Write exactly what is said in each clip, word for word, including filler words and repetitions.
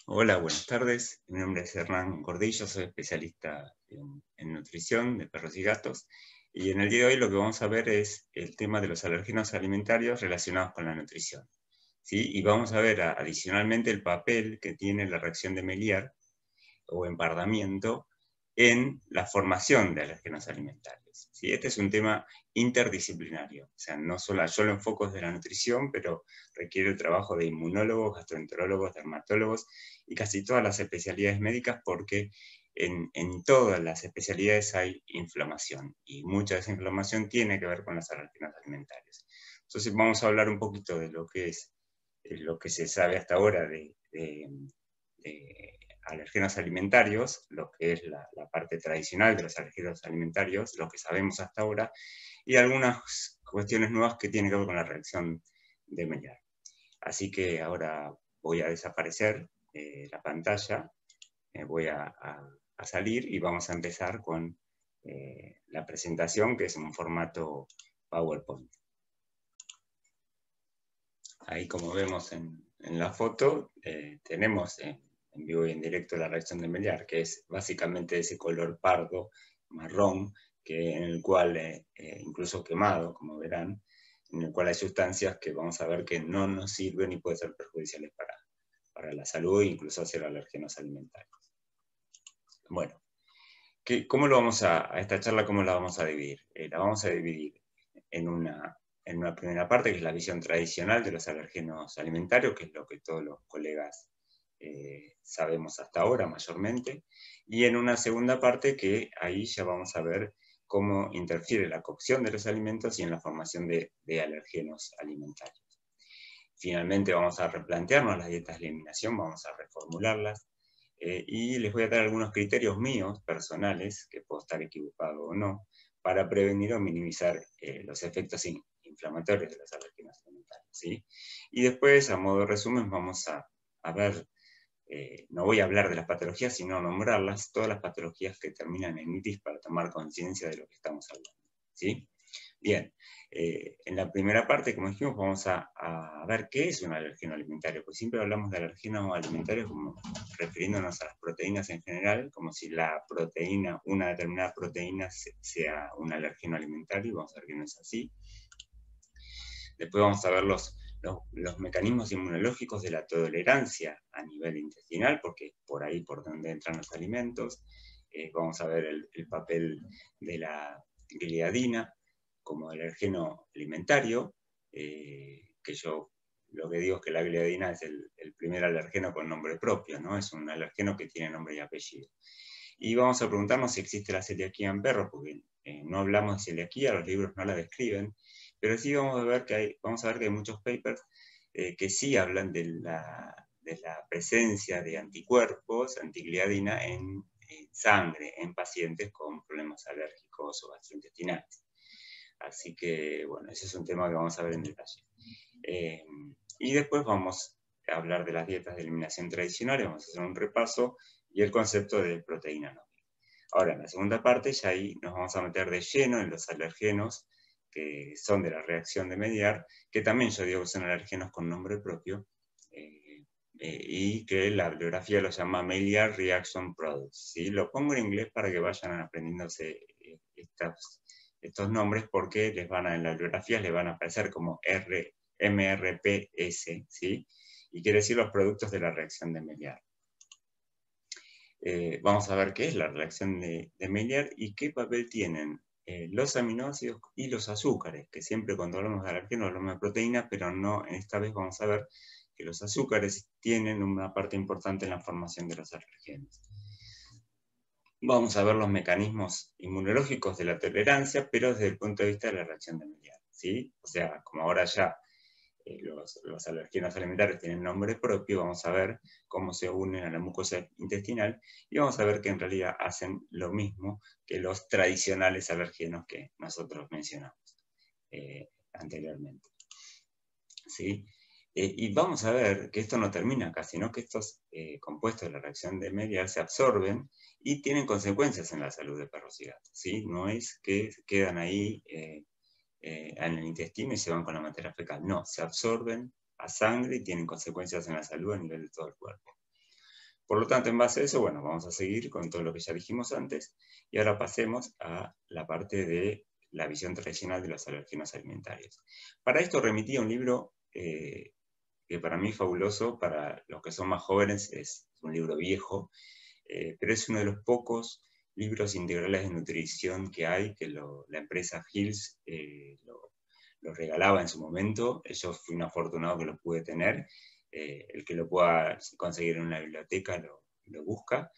Hola, buenas tardes. Mi nombre es Hernán Gordillo, soy especialista en, en nutrición de perros y gatos. Y en el día de hoy lo que vamos a ver es el tema de los alérgenos alimentarios relacionados con la nutrición, ¿sí? Y vamos a ver a- adicionalmente el papel que tiene la reacción de Maillard o empardamiento en la formación de alérgenos alimentarios, ¿sí? Este es un tema interdisciplinario, o sea, no solo yo lo enfoco desde la nutrición, pero requiere el trabajo de inmunólogos, gastroenterólogos, dermatólogos y casi todas las especialidades médicas porque en, en todas las especialidades hay inflamación y mucha de esa inflamación tiene que ver con los alérgenos alimentarios. Entonces vamos a hablar un poquito de lo que es eh, lo que se sabe hasta ahora de, de, de alérgenos alimentarios, lo que es la, la, parte tradicional de los alérgenos alimentarios, lo que sabemos hasta ahora, y algunas cuestiones nuevas que tienen que ver con la reacción de Maillard. Así que ahora voy a desaparecer eh, la pantalla, eh, voy a, a, a, salir y vamos a empezar con eh, la presentación, que es en un formato PowerPoint. Ahí, como vemos en, en la foto, eh, tenemos en, en vivo y en directo la reacción de Maillard, que es básicamente ese color pardo, marrón, que, en el cual, eh, eh, incluso quemado, como verán, en el cual hay sustancias que vamos a ver que no nos sirven y pueden ser perjudiciales para, para la salud e incluso hacer alérgenos alimentarios. Bueno, ¿qué, ¿cómo lo vamos a, a esta charla, cómo la vamos a dividir? Eh, la vamos a dividir en una en una primera parte, que es la visión tradicional de los alérgenos alimentarios, que es lo que todos los colegas eh, sabemos hasta ahora mayormente, y en una segunda parte que ahí ya vamos a ver cómo interfiere la cocción de los alimentos y en la formación de, de alergenos alimentarios. Finalmente vamos a replantearnos las dietas de eliminación, vamos a reformularlas, eh, y les voy a dar algunos criterios míos, personales, que puedo estar equivocado o no, para prevenir o minimizar eh, los efectos inflamatorios de los alérgenos alimentarios, ¿sí? Y después, a modo de resumen, vamos a, a ver, eh, no voy a hablar de las patologías, sino nombrarlas, todas las patologías que terminan en itis para tomar conciencia de lo que estamos hablando, ¿sí? Bien, eh, en la primera parte, como dijimos, vamos a, a, ver qué es un alergeno alimentario, porque siempre hablamos de alergenos alimentarios como refiriéndonos a las proteínas en general, como si la proteína, una determinada proteína sea un alergeno alimentario, y vamos a ver que no es así. Después vamos a ver los, los, los mecanismos inmunológicos de la tolerancia a nivel intestinal, porque es por ahí por donde entran los alimentos. Eh, vamos a ver el, el papel de la gliadina como alergeno alimentario, eh, que yo lo que digo es que la gliadina es el, el primer alergeno con nombre propio, ¿no? Es un alergeno que tiene nombre y apellido. Y vamos a preguntarnos si existe la celiaquía en perros, porque eh, no hablamos de celiaquía, los libros no la describen, pero sí vamos a ver que hay, vamos a ver que hay muchos papers eh, que sí hablan de la, de la presencia de anticuerpos, antigliadina, en, en sangre en pacientes con problemas alérgicos o gastrointestinales. Así que, bueno, ese es un tema que vamos a ver en detalle. Eh, y después vamos a hablar de las dietas de eliminación tradicionales, vamos a hacer un repaso y el concepto de proteína no. Ahora, en la segunda parte, ya ahí nos vamos a meter de lleno en los alergenos que son de la reacción de Maillard, que también yo digo que son alergenos con nombre propio, eh, eh, y que la bibliografía lo llama Maillard Reaction Products, ¿sí? Lo pongo en inglés para que vayan aprendiéndose estas, estos nombres, porque les van a, en la bibliografía les van a aparecer como R, M R P S, ¿sí? Y quiere decir los productos de la reacción de Maillard. Eh, vamos a ver qué es la reacción de, de Maillard y qué papel tienen eh, los aminoácidos y los azúcares, que siempre cuando hablamos de alergenos hablamos de proteínas, pero no, esta vez vamos a ver que los azúcares tienen una parte importante en la formación de los alergenos. Vamos a ver los mecanismos inmunológicos de la tolerancia, pero desde el punto de vista de la reacción de Maillard, ¿sí? O sea, como ahora ya eh, los, los alergenos alimentarios tienen nombre propio, vamos a ver cómo se unen a la mucosa intestinal y vamos a ver que en realidad hacen lo mismo que los tradicionales alergenos que nosotros mencionamos eh, anteriormente, ¿sí? Eh, y vamos a ver que esto no termina acá, sino que estos eh, compuestos de la reacción de Maillard se absorben y tienen consecuencias en la salud de perros y gatos, ¿sí? No es que quedan ahí eh, eh, en el intestino y se van con la materia fecal. No, se absorben a sangre y tienen consecuencias en la salud a nivel de todo el cuerpo. Por lo tanto, en base a eso, bueno, vamos a seguir con todo lo que ya dijimos antes, y ahora pasemos a la parte de la visión tradicional de los alergenos alimentarios. Para esto remití a un libro eh, que para mí es fabuloso, para los que son más jóvenes es un libro viejo, eh, pero es uno de los pocos libros integrales de nutrición que hay, que lo, la empresa Hills eh, lo, lo regalaba en su momento. Yo fui un afortunado que lo pude tener. Eh, el que lo pueda conseguir en una biblioteca lo, lo busca.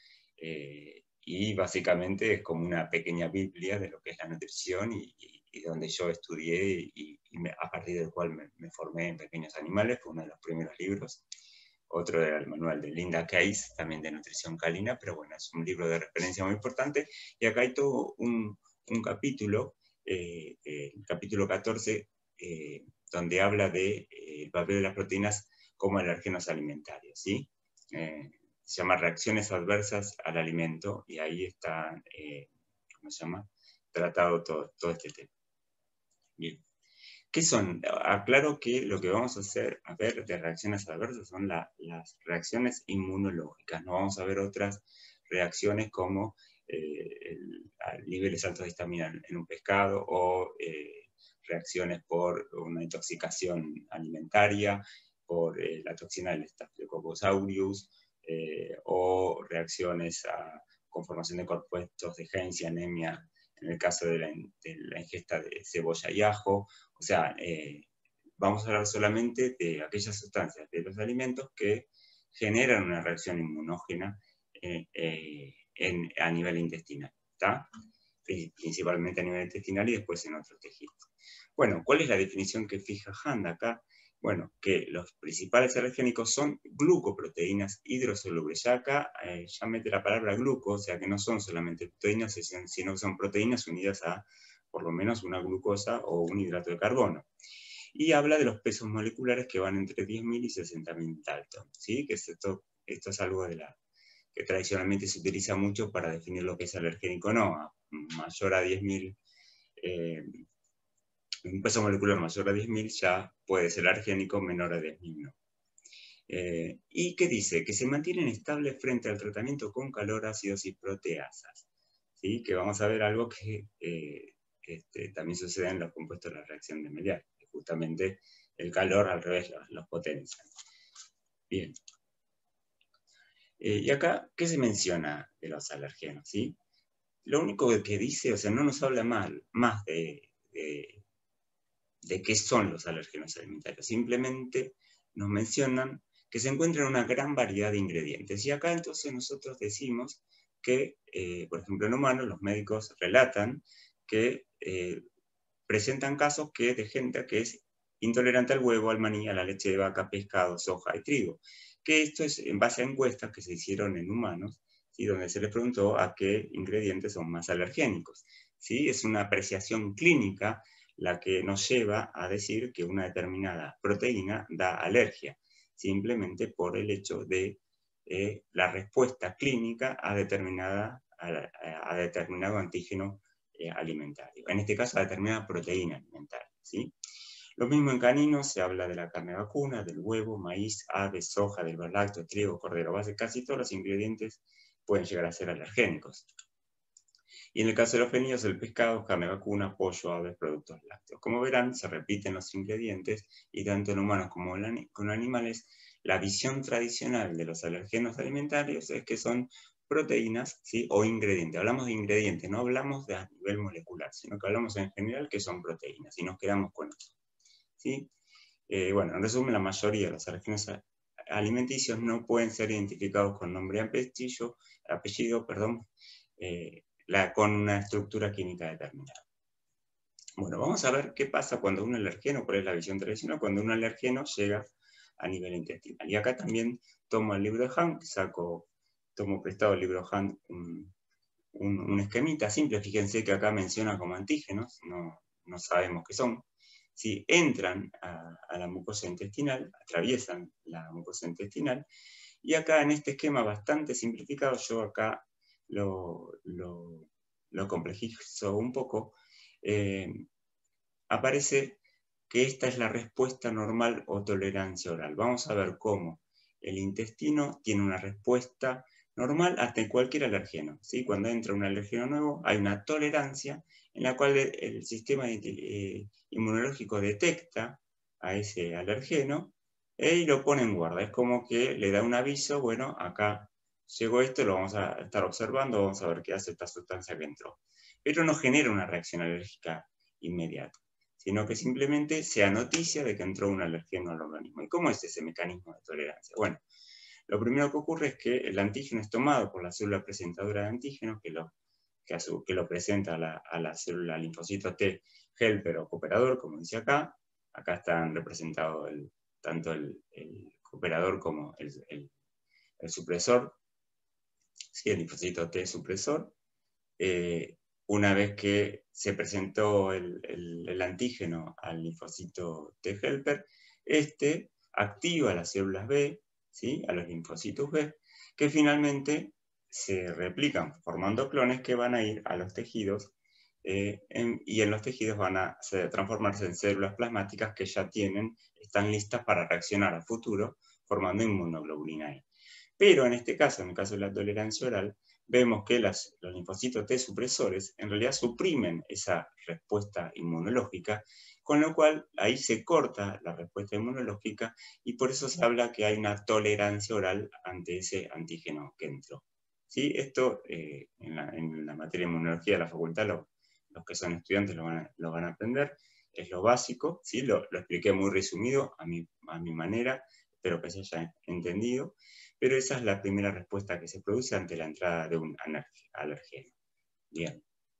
Eh, y básicamente es como una pequeña biblia de lo que es la nutrición y, y, y donde yo estudié y, y me, a partir del cual me, me formé en Pequeños Animales, fue uno de los primeros libros. Otro era el manual de Linda Case, también de nutrición canina, pero bueno, es un libro de referencia muy importante. Y acá hay todo un, un capítulo, eh, eh, el capítulo catorce, eh, donde habla del de, eh, papel de las proteínas como alergenos alimentarios, ¿sí? Eh, se llama Reacciones adversas al alimento, y ahí está, eh, ¿cómo se llama? Tratado todo, todo este tema. Bien. ¿Qué son? Aclaro que lo que vamos a hacer, a ver de reacciones adversas son la, las reacciones inmunológicas. No vamos a ver otras reacciones como eh, el, niveles altos de histamina en, en un pescado o eh, reacciones por una intoxicación alimentaria, por eh, la toxina del Staphylococcus aureus, eh, o reacciones a conformación de compuestos de Heinz y anemia en el caso de la, de la ingesta de cebolla y ajo. O sea, eh, vamos a hablar solamente de aquellas sustancias de los alimentos que generan una reacción inmunógena eh, eh, en, a nivel intestinal, ¿está? Principalmente a nivel intestinal y después en otros tejidos. Bueno, ¿cuál es la definición que fija Hand acá? Bueno, que los principales alergénicos son glucoproteínas hidrosolubles. Ya acá eh, ya mete la palabra gluco, o sea que no son solamente proteínas, sino que son proteínas unidas a por lo menos una glucosa o un hidrato de carbono. Y habla de los pesos moleculares que van entre diez mil y sesenta mil Dalton, ¿sí? Que esto, esto es algo de la, que tradicionalmente se utiliza mucho para definir lo que es alergénico o no. Mayor a diez mil, eh, un peso molecular mayor a diez mil ya puede ser alergénico, menor a diez mil no. Eh, ¿Y qué dice? Que se mantienen estables frente al tratamiento con calor, ácidos y proteasas. ¿Sí? Que vamos a ver algo que eh, este, también sucede en los compuestos de la reacción de Maillard, que justamente el calor al revés los, los potencia. Bien. Eh, y acá, ¿qué se menciona de los alergenos? ¿Sí? Lo único que dice, o sea, no nos habla mal, más de, de, de qué son los alergenos alimentarios, simplemente nos mencionan que se encuentran una gran variedad de ingredientes. Y acá entonces nosotros decimos que, eh, por ejemplo, en humanos los médicos relatan que eh, presentan casos que, de gente que es intolerante al huevo, al maní, a la leche de vaca, pescado, soja y trigo. Que esto es en base a encuestas que se hicieron en humanos, ¿sí? Donde se les preguntó a qué ingredientes son más alergénicos. ¿Sí? Es una apreciación clínica la que nos lleva a decir que una determinada proteína da alergia, simplemente por el hecho de eh, la respuesta clínica a, determinada, a, a determinado antígeno eh, alimentario. En este caso, a determinada proteína alimentaria. ¿Sí? Lo mismo en caninos, se habla de la carne vacuna, del huevo, maíz, aves, soja, del lácteo, trigo, cordero, base, casi todos los ingredientes pueden llegar a ser alergénicos. Y en el caso de los felinos, el pescado, carne vacuna, pollo, aves, productos lácteos. Como verán, se repiten los ingredientes y tanto en humanos como en animales, la visión tradicional de los alergenos alimentarios es que son proteínas, ¿sí? O ingredientes. Hablamos de ingredientes, no hablamos de a nivel molecular, sino que hablamos en general que son proteínas y nos quedamos con eso. ¿Sí? Eh, bueno, en resumen, la mayoría de los alergenos alimenticios no pueden ser identificados con nombre y apellido, apellido perdón, eh, la, con una estructura química determinada. Bueno, vamos a ver qué pasa cuando un alergeno, cuál es la visión tradicional, cuando un alergeno llega a nivel intestinal. Y acá también tomo el libro de Hand, saco, tomo prestado el libro de Hand, un, un, un esquemita simple. Fíjense que acá menciona como antígenos, no, no sabemos qué son. Si entran a, a la mucosa intestinal, atraviesan la mucosa intestinal, y acá en este esquema bastante simplificado, yo acá lo, lo, lo complejizo un poco, eh, aparece que esta es la respuesta normal o tolerancia oral. Vamos a ver cómo el intestino tiene una respuesta normal ante cualquier alergeno, ¿sí? Cuando entra un alergeno nuevo, hay una tolerancia en la cual el, el sistema eh, inmunológico detecta a ese alergeno eh, y lo pone en guarda. Es como que le da un aviso, bueno, acá llegó esto, lo vamos a estar observando, vamos a ver qué hace esta sustancia que entró. Pero no genera una reacción alérgica inmediata, sino que simplemente sea noticia de que entró un alergeno al organismo. ¿Y cómo es ese mecanismo de tolerancia? Bueno, lo primero que ocurre es que el antígeno es tomado por la célula presentadora de antígeno, que lo, que a su, que lo presenta a la, a la célula linfocito T helper o cooperador, como dice acá. Acá están representados el, tanto el, el cooperador como el, el, el supresor, ¿sí? El linfocito T supresor. Eh, una vez que se presentó el, el, el antígeno al linfocito T helper, este activa las células B, ¿sí? A los linfocitos B, que finalmente se replican formando clones que van a ir a los tejidos eh, en, y en los tejidos van a se, transformarse en células plasmáticas que ya tienen, están listas para reaccionar a futuro formando inmunoglobulina E. Pero en este caso, en el caso de la tolerancia oral, vemos que las, los linfocitos T supresores en realidad suprimen esa respuesta inmunológica, con lo cual ahí se corta la respuesta inmunológica y por eso se habla que hay una tolerancia oral ante ese antígeno que entró. ¿Sí? Esto eh, en, la, en la materia de inmunología de la facultad, lo, los que son estudiantes lo van a, lo van a aprender, es lo básico, ¿sí? lo, lo expliqué muy resumido a mi, a mi manera, espero que se haya entendido. Pero esa es la primera respuesta que se produce ante la entrada de un alergeno. Bien.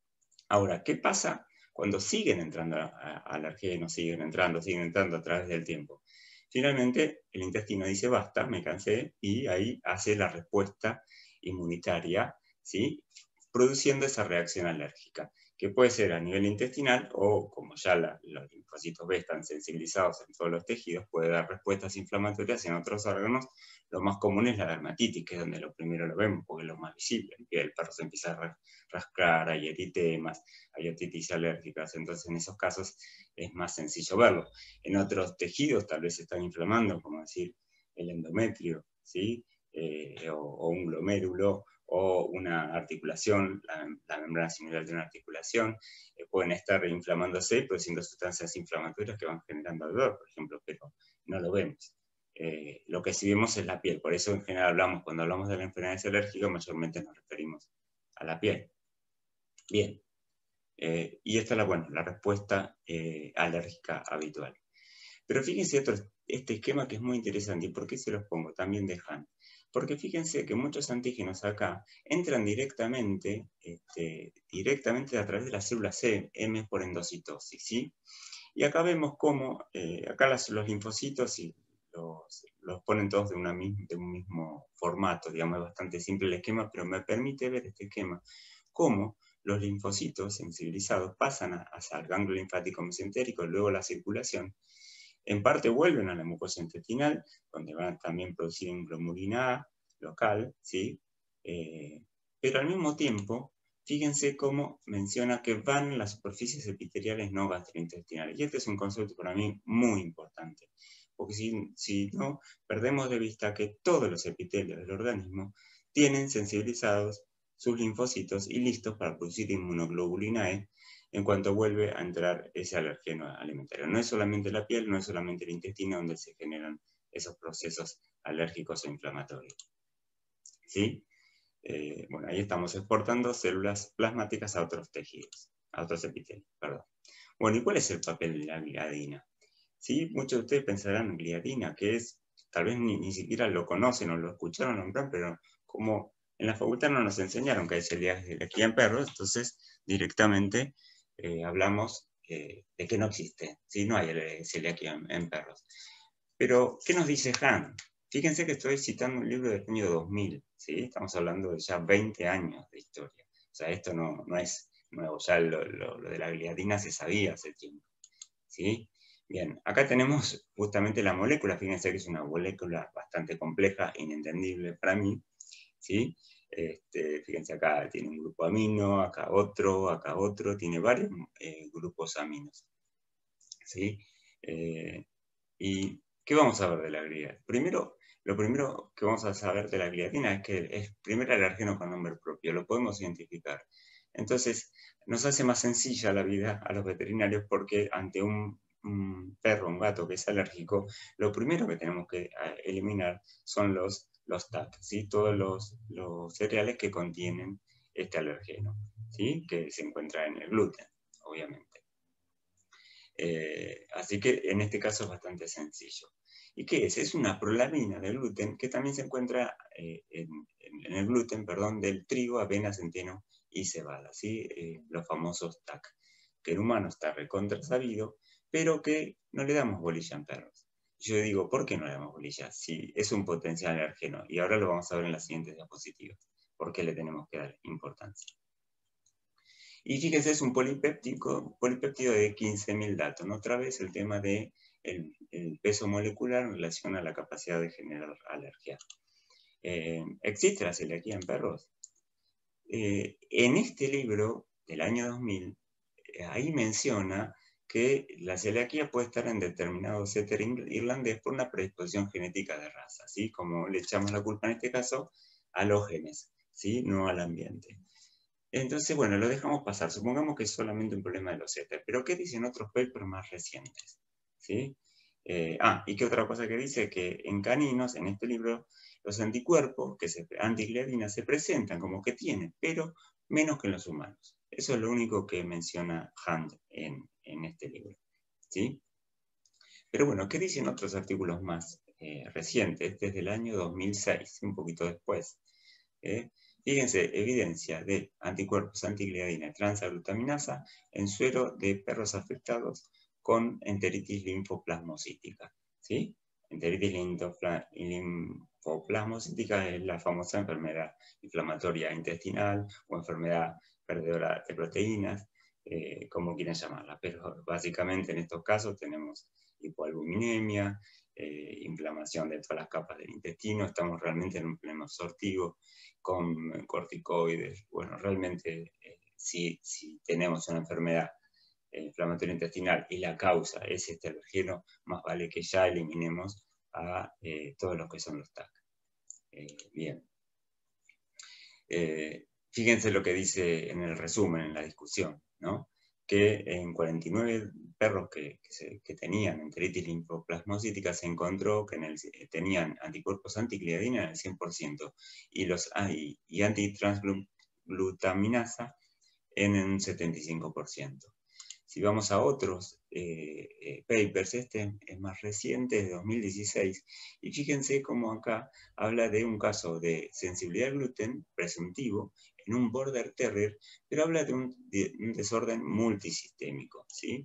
Ahora, ¿qué pasa cuando siguen entrando alergenos, siguen entrando, siguen entrando a través del tiempo? Finalmente, el intestino dice, basta, me cansé, y ahí hace la respuesta inmunitaria, ¿sí? Produciendo esa reacción alérgica, que puede ser a nivel intestinal o, como ya la, los linfocitos B están sensibilizados en todos los tejidos, puede dar respuestas inflamatorias en otros órganos. Lo más común es la dermatitis, que es donde lo primero lo vemos, porque es lo más visible. El perro se empieza a rascar, hay eritemas, hay otitis alérgicas, entonces en esos casos es más sencillo verlo. En otros tejidos tal vez se están inflamando, como decir el endometrio, ¿sí? Eh, o, o un glomérulo, o una articulación, la, la membrana similar de una articulación, eh, pueden estar inflamándose, produciendo sustancias inflamatorias que van generando dolor, por ejemplo, pero no lo vemos. Eh, lo que sí vemos es la piel, por eso en general hablamos, cuando hablamos de la enfermedad alérgica, mayormente nos referimos a la piel. Bien, eh, y esta es la, bueno, la respuesta eh, alérgica habitual. Pero fíjense otro, este esquema que es muy interesante, ¿y por qué se los pongo? También de Hunt. Porque fíjense que muchos antígenos acá entran directamente, este, directamente a través de las células C, M por endocitosis, ¿sí? Y acá vemos cómo, eh, acá las, los linfocitos y los, los ponen todos de, una, de un mismo formato, digamos, es bastante simple el esquema, pero me permite ver este esquema, cómo los linfocitos sensibilizados pasan hacia el ganglio linfático mesentérico, luego la circulación, en parte vuelven a la mucosa intestinal, donde van a también producir globulina A local, ¿sí? Eh, pero al mismo tiempo, fíjense cómo menciona que van las superficies epiteliales no gastrointestinales. Y este es un concepto para mí muy importante, porque si, si no, perdemos de vista que todos los epitelios del organismo tienen sensibilizados sus linfocitos y listos para producir inmunoglobulina E en cuanto vuelve a entrar ese alergeno alimentario. No es solamente la piel, no es solamente el intestino donde se generan esos procesos alérgicos o inflamatorios. ¿Sí? Eh, bueno, ahí estamos exportando células plasmáticas a otros tejidos, a otros epitelios, perdón. Bueno, ¿y cuál es el papel de la gliadina? ¿Sí? Muchos de ustedes pensarán en gliadina, que es, tal vez ni, ni siquiera lo conocen o lo escucharon nombrar, pero como en la facultad no nos enseñaron que hay celiaquía en perros, entonces directamente eh, hablamos eh, de que no existe, ¿sí? No hay celiaquía en, en perros. Pero, ¿qué nos dice Hunt? Fíjense que estoy citando un libro del año dos mil, ¿sí? Estamos hablando de ya veinte años de historia. O sea, esto no, no es nuevo, ya lo, lo, lo de la gliadina se sabía hace tiempo, ¿sí? Bien, acá tenemos justamente la molécula, fíjense que es una molécula bastante compleja, inentendible para mí, ¿sí? Este, fíjense acá tiene un grupo amino, acá otro, acá otro, tiene varios eh, grupos aminos, ¿sí? Eh, y ¿Qué vamos a ver de la gliadina? Primero, lo primero que vamos a saber de la gliadina es que es primer alergeno con nombre propio, lo podemos identificar. Entonces, nos hace más sencilla la vida a los veterinarios porque ante un, un perro, un gato que es alérgico, lo primero que tenemos que eliminar son los, los T A C, ¿sí? Todos los, los cereales que contienen este alergeno, ¿sí? Que se encuentra en el gluten, obviamente. Eh, así que en este caso es bastante sencillo. ¿Y qué es? Es una prolamina de gluten que también se encuentra eh, en, en, el gluten, perdón, del trigo, avena, centeno y cebada, ¿sí? Eh, los famosos T A C, que en humanos está recontra sabido, pero que no le damos bolilla en perros. Yo digo, ¿por qué no le damos bolilla? Si es un potencial alergeno, y ahora lo vamos a ver en las siguientes diapositivas, ¿por qué le tenemos que dar importancia? Y fíjense, es un polipéptido, polipéptido de quince mil datos. ¿No? Otra vez el tema del de el peso molecular en relación a la capacidad de generar alergia. Eh, ¿Existe la celiaquía en perros? Eh, en este libro del año dos mil, eh, ahí menciona que la celiaquía puede estar en determinado setter irlandés por una predisposición genética de raza, ¿sí? Como le echamos la culpa en este caso a los genes, ¿sí? No al ambiente. Entonces, bueno, lo dejamos pasar. Supongamos que es solamente un problema de los éter. Pero ¿qué dicen otros papers más recientes? ¿Sí? Eh, ah, y qué otra cosa que dice, que en caninos, en este libro, los anticuerpos, que se, antigliadina, se presentan como que tienen, pero menos que en los humanos. Eso es lo único que menciona Hunt en, en este libro. ¿Sí? Pero bueno, ¿qué dicen otros artículos más eh, recientes, desde el año dos mil seis, un poquito después? ¿Eh? Fíjense, evidencia de anticuerpos antigliadina transaglutaminasa en suero de perros afectados con enteritis linfoplasmocítica. ¿Sí? Enteritis linfoplasmocítica es la famosa enfermedad inflamatoria intestinal o enfermedad perdedora de proteínas, eh, como quieran llamarla. Pero básicamente en estos casos tenemos hipoalbuminemia, eh, inflamación de todas las capas del intestino, estamos realmente en un problema absortivo con corticoides. Bueno, realmente eh, si, si tenemos una enfermedad eh, inflamatoria intestinal y la causa es este alergeno, más vale que ya eliminemos a eh, todos los que son los T A C. Eh, bien. Eh, fíjense lo que dice en el resumen, en la discusión, ¿no? Que en cuarenta y nueve perros que, que, se, que tenían enteritis linfoplasmocítica se encontró que en el, tenían anticuerpos antigliadina en el cien por ciento y, los, y, y antitransglutaminasa en un setenta y cinco por ciento. Si vamos a otros eh, eh, papers, este es más reciente, es de dos mil dieciséis, y fíjense cómo acá habla de un caso de sensibilidad al gluten presuntivo en un border terrier, pero habla de un, de un desorden multisistémico, ¿sí?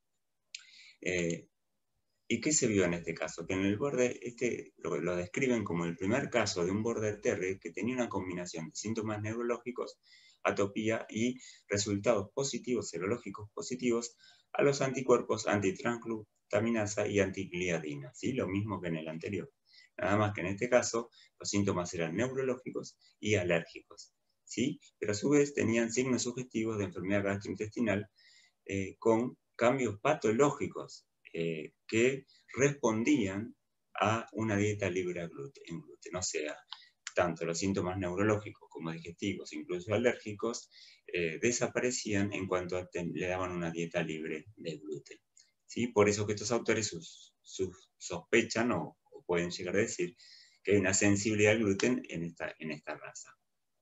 Eh, ¿Y qué se vio en este caso? Que en el border, este lo, lo describen como el primer caso de un border terrier que tenía una combinación de síntomas neurológicos, atopía y resultados positivos, serológicos positivos, a los anticuerpos antitransglutaminasa y antigliadina, ¿sí? Lo mismo que en el anterior. Nada más que en este caso los síntomas eran neurológicos y alérgicos, ¿sí? Pero a su vez tenían signos sugestivos de enfermedad gastrointestinal eh, con cambios patológicos eh, que respondían a una dieta libre en gluten, o sea, tanto los síntomas neurológicos como digestivos, incluso alérgicos, eh, desaparecían en cuanto a le daban una dieta libre de gluten. ¿Sí? Por eso que estos autores sus, sus sospechan o, o pueden llegar a decir que hay una sensibilidad al gluten en esta, en esta raza.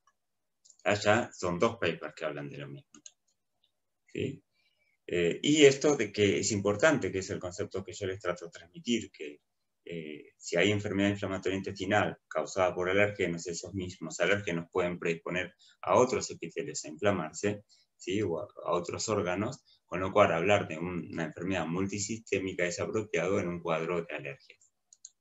Allá son dos papers que hablan de lo mismo. ¿Sí? Eh, y esto de que es importante, que es el concepto que yo les trato de transmitir, que eh, si hay enfermedad inflamatoria intestinal causada por alérgenos, esos mismos alérgenos pueden predisponer a otros epitelios a inflamarse, ¿sí? O a, a otros órganos, con lo cual hablar de un, una enfermedad multisistémica es apropiado en un cuadro de alergias.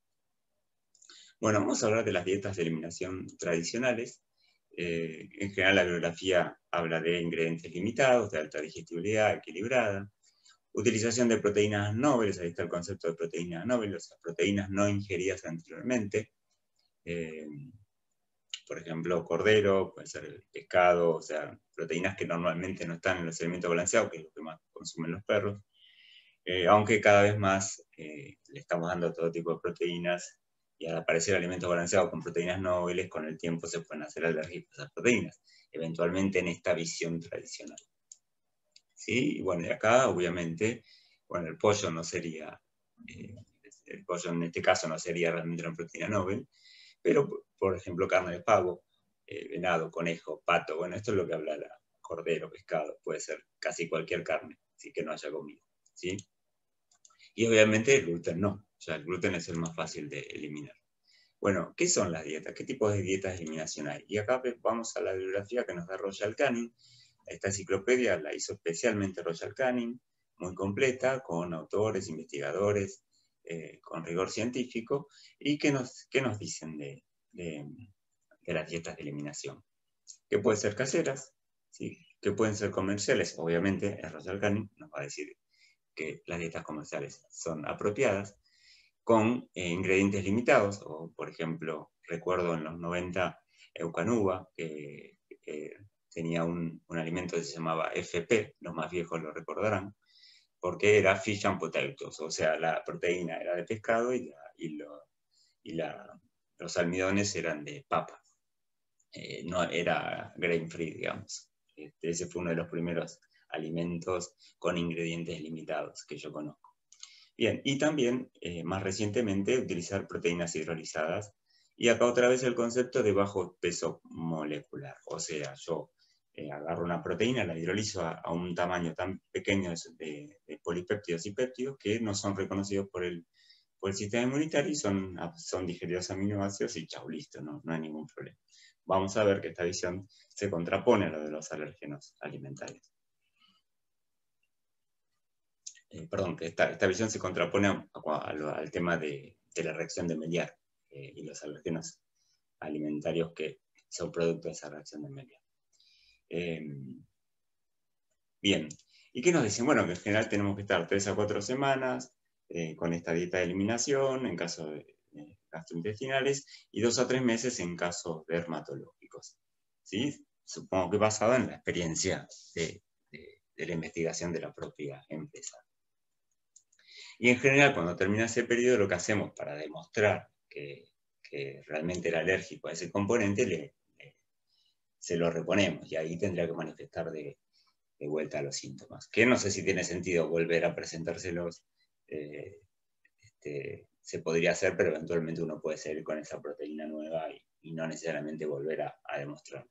Bueno, vamos a hablar de las dietas de eliminación tradicionales. Eh, en general la bibliografía habla de ingredientes limitados, de alta digestibilidad, equilibrada, utilización de proteínas nobles, ahí está el concepto de proteínas nobles, o sea, proteínas no ingeridas anteriormente, eh, por ejemplo, cordero, puede ser pescado, o sea, proteínas que normalmente no están en los alimentos balanceados, que es lo que más consumen los perros. eh, aunque cada vez más eh, le estamos dando todo tipo de proteínas, y al aparecer alimentos balanceados con proteínas nobles, con el tiempo se pueden hacer alérgicos a esas proteínas, eventualmente en esta visión tradicional. ¿Sí? Y bueno, y acá obviamente, bueno, el pollo no sería, eh, el pollo en este caso no sería realmente una proteína noble, pero por ejemplo carne de pavo, eh, venado, conejo, pato, bueno, esto es lo que habla la cordero, pescado, puede ser casi cualquier carne, así que no haya comido, ¿sí? Y obviamente el gluten no, o sea, el gluten es el más fácil de eliminar. Bueno, ¿qué son las dietas? ¿Qué tipos de dietas de eliminación hay? Y acá vamos a la bibliografía que nos da Royal Canin. Esta enciclopedia la hizo especialmente Royal Canin, muy completa, con autores, investigadores, eh, con rigor científico. ¿Y qué nos, qué nos dicen de, de, de las dietas de eliminación? Que pueden ser caseras, ¿sí? Que pueden ser comerciales. Obviamente, el Royal Canin nos va a decir que las dietas comerciales son apropiadas, con eh, ingredientes limitados, o por ejemplo, recuerdo en los noventa Eukanuba, que eh, tenía un, un alimento que se llamaba F P, los más viejos lo recordarán, porque era fish and potatoes, o sea, la proteína era de pescado y, la, y, lo, y la, los almidones eran de papa. Eh, no era grain free, digamos. Este, ese fue uno de los primeros alimentos con ingredientes limitados que yo conozco. Bien, y también, eh, más recientemente, utilizar proteínas hidrolizadas. Y acá otra vez el concepto de bajo peso molecular. O sea, yo eh, agarro una proteína, la hidrolizo a, a un tamaño tan pequeño de, de polipéptidos y péptidos que no son reconocidos por el, por el sistema inmunitario y son, son digeridos aminoácidos y chau, listo, no, no hay ningún problema. Vamos a ver que esta visión se contrapone a lo de los alérgenos alimentarios. Eh, perdón, que esta, esta visión se contrapone a, a, a, al tema de, de la reacción de Maillard eh, y los alérgenos alimentarios que son producto de esa reacción de Maillard. Eh, bien, ¿y qué nos dicen? Bueno, que en general tenemos que estar tres a cuatro semanas eh, con esta dieta de eliminación en casos de, de gastrointestinales y dos a tres meses en casos dermatológicos. ¿Sí? Supongo que basado en la experiencia de, de, de la investigación de la propia empresa. Y en general, cuando termina ese periodo, lo que hacemos para demostrar que, que realmente era alérgico a ese componente, le, le, se lo reponemos y ahí tendría que manifestar de, de vuelta los síntomas. Que no sé si tiene sentido volver a presentárselos, eh, este, se podría hacer, pero eventualmente uno puede seguir con esa proteína nueva y, y no necesariamente volver a, a demostrarlo.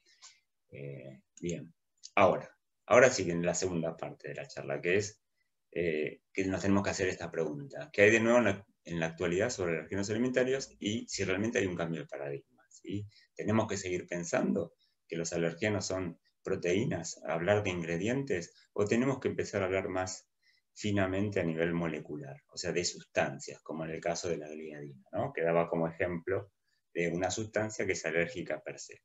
Eh, bien, ahora, ahora sí viene la segunda parte de la charla, que es Eh, que nos tenemos que hacer esta pregunta. ¿Qué hay de nuevo en la, en la actualidad sobre los alérgenos alimentarios y si realmente hay un cambio de paradigma? ¿Sí? ¿Tenemos que seguir pensando que los alergenos son proteínas, hablar de ingredientes, o tenemos que empezar a hablar más finamente a nivel molecular, o sea, de sustancias, como en el caso de la gliadina, ¿no? Que daba como ejemplo de una sustancia que es alérgica per se.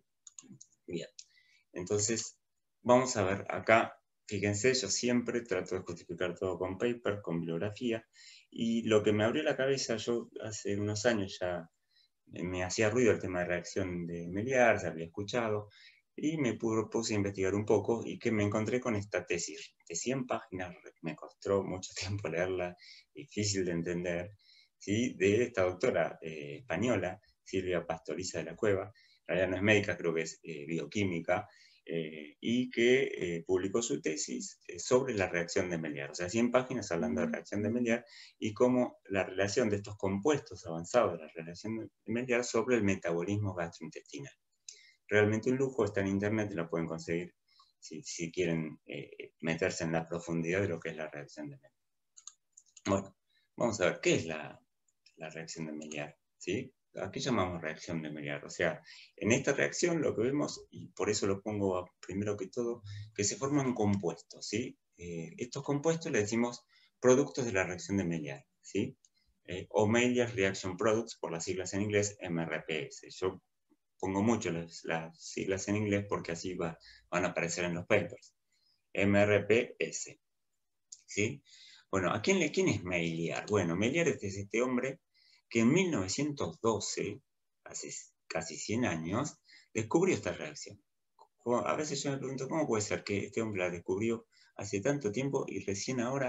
Bien, entonces vamos a ver acá. Fíjense, yo siempre trato de justificar todo con paper, con bibliografía, y lo que me abrió la cabeza, yo hace unos años ya me hacía ruido el tema de reacción de Maillard, ya había escuchado, y me puse a investigar un poco, y que me encontré con esta tesis de cien páginas, me costó mucho tiempo leerla, difícil de entender, ¿sí? De esta doctora eh, española, Silvia Pastoriza de la Cueva, en realidad no es médica, creo que es eh, bioquímica, Eh, y que eh, publicó su tesis eh, sobre la reacción de Maillard, o sea, cien páginas hablando de reacción de Maillard y cómo la relación de estos compuestos avanzados de la relación de Maillard sobre el metabolismo gastrointestinal. Realmente un lujo, está en internet y lo pueden conseguir si, si quieren eh, meterse en la profundidad de lo que es la reacción de Maillard. Bueno, vamos a ver, ¿qué es la, la reacción de Maillard? ¿Sí? ¿A qué llamamos reacción de Maillard? O sea, en esta reacción lo que vemos, y por eso lo pongo primero que todo, que se forman compuestos, ¿sí? Eh, estos compuestos le decimos productos de la reacción de Maillard, ¿sí? Eh, o Maillard Reaction Products, por las siglas en inglés, M R P S. Yo pongo mucho las, las siglas en inglés porque así va, van a aparecer en los papers. M R P S, ¿sí? Bueno, ¿a quién, le, quién es Maillard? Bueno, Maillard es este hombre que en mil novecientos doce, hace casi cien años, descubrió esta reacción. A veces yo me pregunto, ¿cómo puede ser que este hombre la descubrió hace tanto tiempo y recién ahora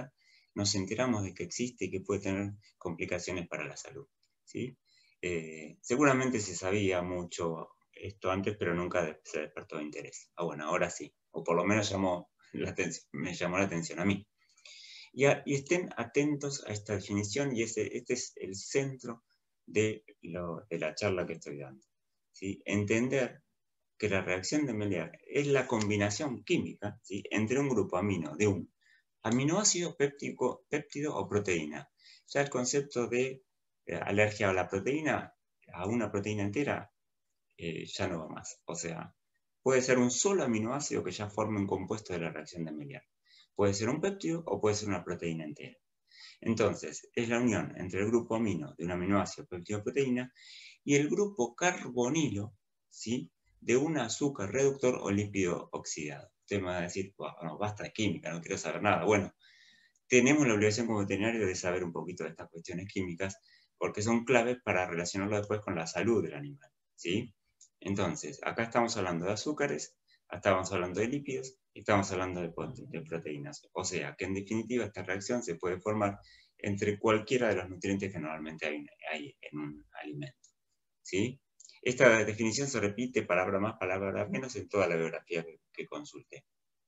nos enteramos de que existe y que puede tener complicaciones para la salud, ¿sí? Eh, seguramente se sabía mucho esto antes, pero nunca se despertó interés. Ah, bueno, ahora sí, o por lo menos llamó la atención, me llamó la atención a mí. Y, a, y estén atentos a esta definición, y ese, este es el centro de, lo, de la charla que estoy dando, ¿sí? Entender que la reacción de Melier es la combinación química, ¿sí?, entre un grupo amino de un aminoácido, péptico, péptido o proteína. Ya el concepto de eh, alergia a la proteína, a una proteína entera, eh, ya no va más. O sea, puede ser un solo aminoácido que ya forme un compuesto de la reacción de Melier. Puede ser un péptido o puede ser una proteína entera. Entonces, es la unión entre el grupo amino de un aminoácido, péptido o proteína y el grupo carbonilo, ¿sí?, de un azúcar reductor o lípido oxidado. Usted me va a decir, bueno, basta de química, no quiero saber nada. Bueno, tenemos la obligación como veterinario de saber un poquito de estas cuestiones químicas, porque son claves para relacionarlo después con la salud del animal, ¿sí? Entonces, acá estamos hablando de azúcares, estamos hablando de lípidos y estamos hablando de, de proteínas. O sea, que en definitiva esta reacción se puede formar entre cualquiera de los nutrientes que normalmente hay, hay en un alimento, ¿sí? Esta definición se repite palabra más, palabra menos en toda la biografía que, que consulté.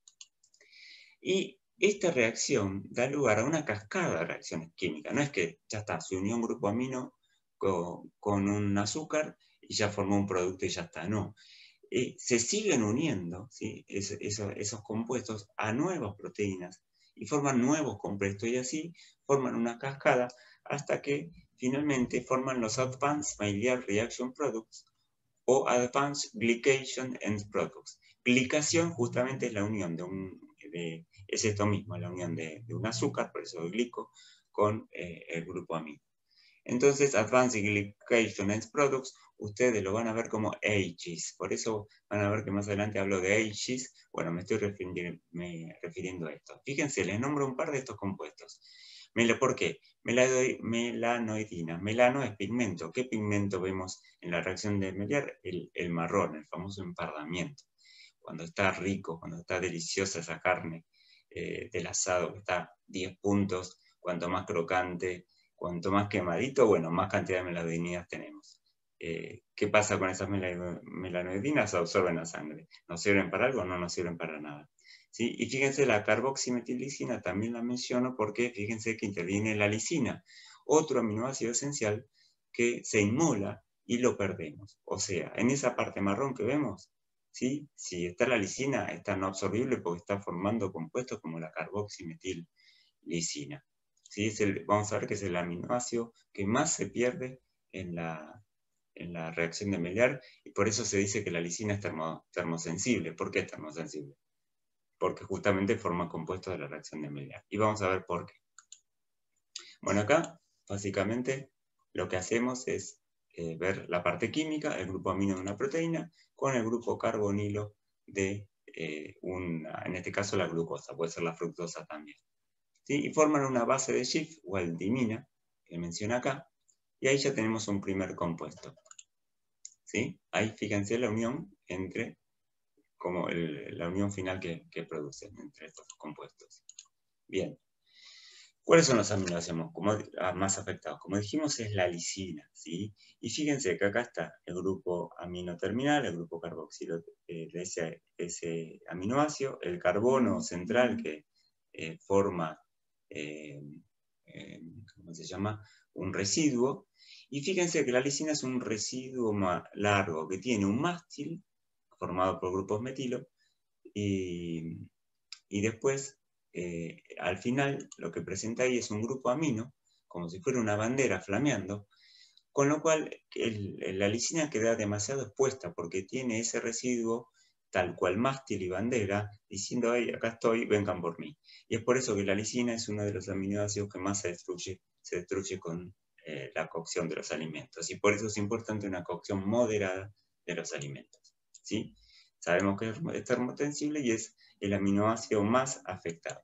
Y esta reacción da lugar a una cascada de reacciones químicas. No es que ya está, se unió un grupo amino con, con un azúcar y ya formó un producto y ya está. No. Eh, se siguen uniendo, ¿sí?, es, eso, esos compuestos a nuevas proteínas y forman nuevos compuestos y así forman una cascada hasta que finalmente forman los Advanced Maillard Reaction Products o Advanced Glycation End Products. Glicación justamente es la unión de un, de, es esto mismo, la unión de, de un azúcar, por eso el glico, con eh, el grupo amino. Entonces, Advanced Glycation End Products, ustedes lo van a ver como A G Es. Por eso van a ver que más adelante hablo de A G Es. Bueno, me estoy refiriendo, me, refiriendo a esto. Fíjense, les nombro un par de estos compuestos. ¿Por qué? Melanoidina. Melano es pigmento. ¿Qué pigmento vemos en la reacción de Melier? El, el marrón, el famoso empardamiento. Cuando está rico, cuando está deliciosa esa carne eh, del asado, que está diez puntos, cuanto más crocante, cuanto más quemadito, bueno, más cantidad de melanoidinas tenemos. Eh, ¿Qué pasa con esas melanoidinas? Se absorben la sangre. ¿Nos sirven para algo? No nos sirven para nada. ¿Sí? Y fíjense, la carboximetillicina también la menciono porque fíjense que interviene la lisina, otro aminoácido esencial que se inmola y lo perdemos. O sea, en esa parte marrón que vemos, ¿sí?, si está la lisina, está no absorbible porque está formando compuestos como la carboximetillicina. ¿Sí? Es el, vamos a ver que es el aminoácido que más se pierde en la, en la reacción de Melier, y por eso se dice que la lisina es termo, termosensible. ¿Por qué es termosensible? Porque justamente forma compuestos de la reacción de Melier. Y vamos a ver por qué. Bueno, acá básicamente lo que hacemos es eh, ver la parte química, el grupo amino de una proteína, con el grupo carbonilo de eh, una, en este caso la glucosa, puede ser la fructosa también. ¿Sí? Y forman una base de Schiff o aldimina, que menciona acá, y ahí ya tenemos un primer compuesto. ¿Sí? Ahí fíjense la unión entre, como el, la unión final que, que producen entre estos compuestos. Bien. ¿Cuáles son los aminoácidos más afectados? Como dijimos, es la lisina, ¿sí? Y fíjense que acá está el grupo amino terminal, el grupo carboxilo de ese, ese aminoácido, el carbono central que eh, forma, eh, eh, ¿cómo se llama?, un residuo. Y fíjense que la lisina es un residuo más largo que tiene un mástil formado por grupos metilo y, y después Eh, al final lo que presenta ahí es un grupo amino, como si fuera una bandera flameando, con lo cual el, la lisina queda demasiado expuesta porque tiene ese residuo tal cual mástil y bandera, diciendo, hey, acá estoy, vengan por mí. Y es por eso que la lisina es uno de los aminoácidos que más se destruye, se destruye con eh, la cocción de los alimentos. Y por eso es importante una cocción moderada de los alimentos, ¿sí? Sabemos que es termosensible y es el aminoácido más afectado.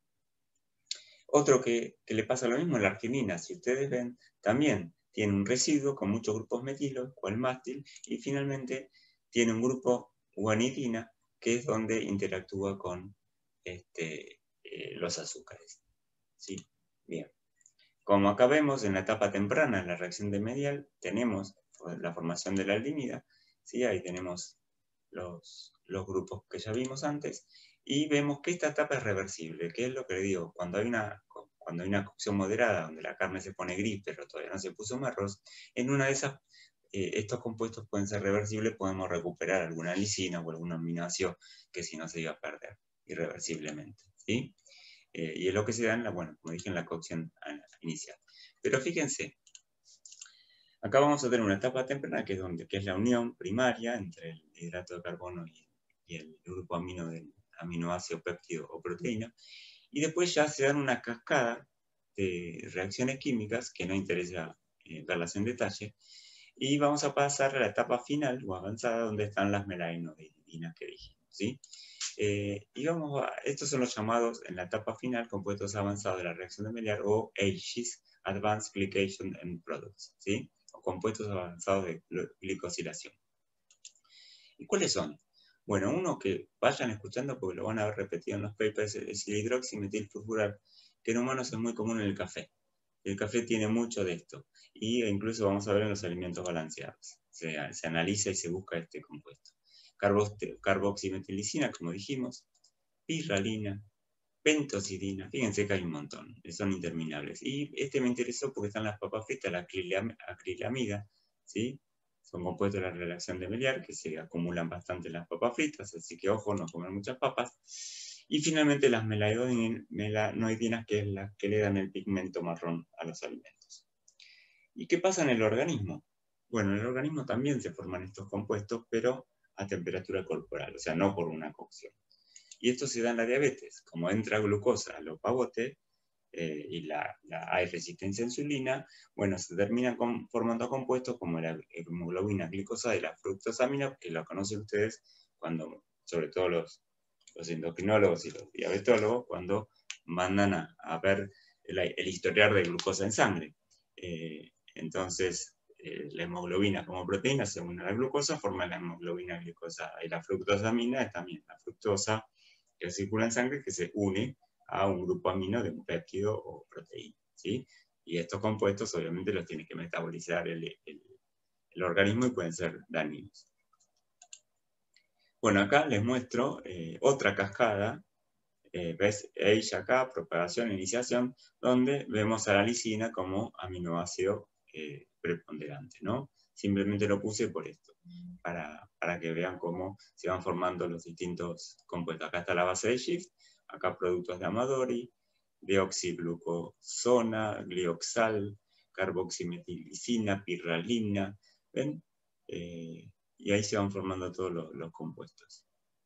Otro que, que le pasa lo mismo es la arginina. Si ustedes ven, también tiene un residuo con muchos grupos metilos, o el mástil, y finalmente tiene un grupo guanidina, que es donde interactúa con este, eh, los azúcares. ¿Sí? Bien. Como acá vemos, en la etapa temprana de la reacción de Medial, tenemos la formación de la aldimida, ¿sí? Ahí tenemos los, los grupos que ya vimos antes, y vemos que esta etapa es reversible, que es lo que le digo, cuando hay una, cuando hay una cocción moderada, donde la carne se pone gris, pero todavía no se puso marrón, en una de esas, eh, estos compuestos pueden ser reversibles, podemos recuperar alguna lisina o algún aminoácido que si no se iba a perder irreversiblemente, ¿sí? Eh, y es lo que se da en la, bueno, como dije, en la cocción inicial. Pero fíjense, acá vamos a tener una etapa temprana que es, donde, que es la unión primaria entre el hidrato de carbono y, y el grupo amino del aminoácido, péptido o proteína, y después ya se dan una cascada de reacciones químicas que no interesa eh, verlas en detalle, y vamos a pasar a la etapa final o avanzada donde están las melanoidinas que dijimos, ¿sí? Eh, y vamos a, estos son los llamados en la etapa final compuestos avanzados de la reacción de Maillard o A G I S, Advanced Glycation End Products, ¿sí? O compuestos avanzados de glicosilación. ¿Y cuáles son? Bueno, uno que vayan escuchando porque lo van a ver repetido en los papers es el hidroximetilfurfural, que en humanos es muy común en el café. El café tiene mucho de esto, y incluso vamos a ver en los alimentos balanceados. Se, se analiza y se busca este compuesto. Carboximetilicina, como dijimos, pirralina, pentosidina, fíjense que hay un montón, son interminables. Y este me interesó porque están las papas fritas, la acrilamida, ¿sí? Son compuestos de la relación de Maillard que se acumulan bastante en las papas fritas, así que ojo, no comer muchas papas. Y finalmente las melanoidinas, que es las que le dan el pigmento marrón a los alimentos. ¿Y qué pasa en el organismo? Bueno, en el organismo también se forman estos compuestos, pero a temperatura corporal, o sea, no por una cocción. Y esto se da en la diabetes. Como entra glucosa a los pavotes eh, y la, la, hay resistencia a insulina, bueno, se terminan con, formando compuestos como la hemoglobina glicosada y la fructosamina, que lo conocen ustedes cuando, sobre todo los, los endocrinólogos y los diabetólogos, cuando mandan a, a ver el, el historial de glucosa en sangre. Eh, entonces, eh, la hemoglobina como proteína se une a la glucosa, forma la hemoglobina glicosada. Y la fructosamina es también la fructosa que circula en sangre que se une a un grupo amino de un péptido o proteína, ¿sí? Y estos compuestos obviamente los tiene que metabolizar el, el, el organismo y pueden ser dañinos. Bueno, acá les muestro eh, otra cascada. Eh, ¿Ves? Ella acá, propagación, iniciación, donde vemos a la lisina como aminoácido eh, preponderante, ¿no? Simplemente lo puse por esto, para, para que vean cómo se van formando los distintos compuestos. Acá está la base de Schiff, acá productos de Amadori, deoxiglucosona, glioxal, carboximetillicina, pirralina, ¿ven? Eh, y ahí se van formando todos los, los compuestos.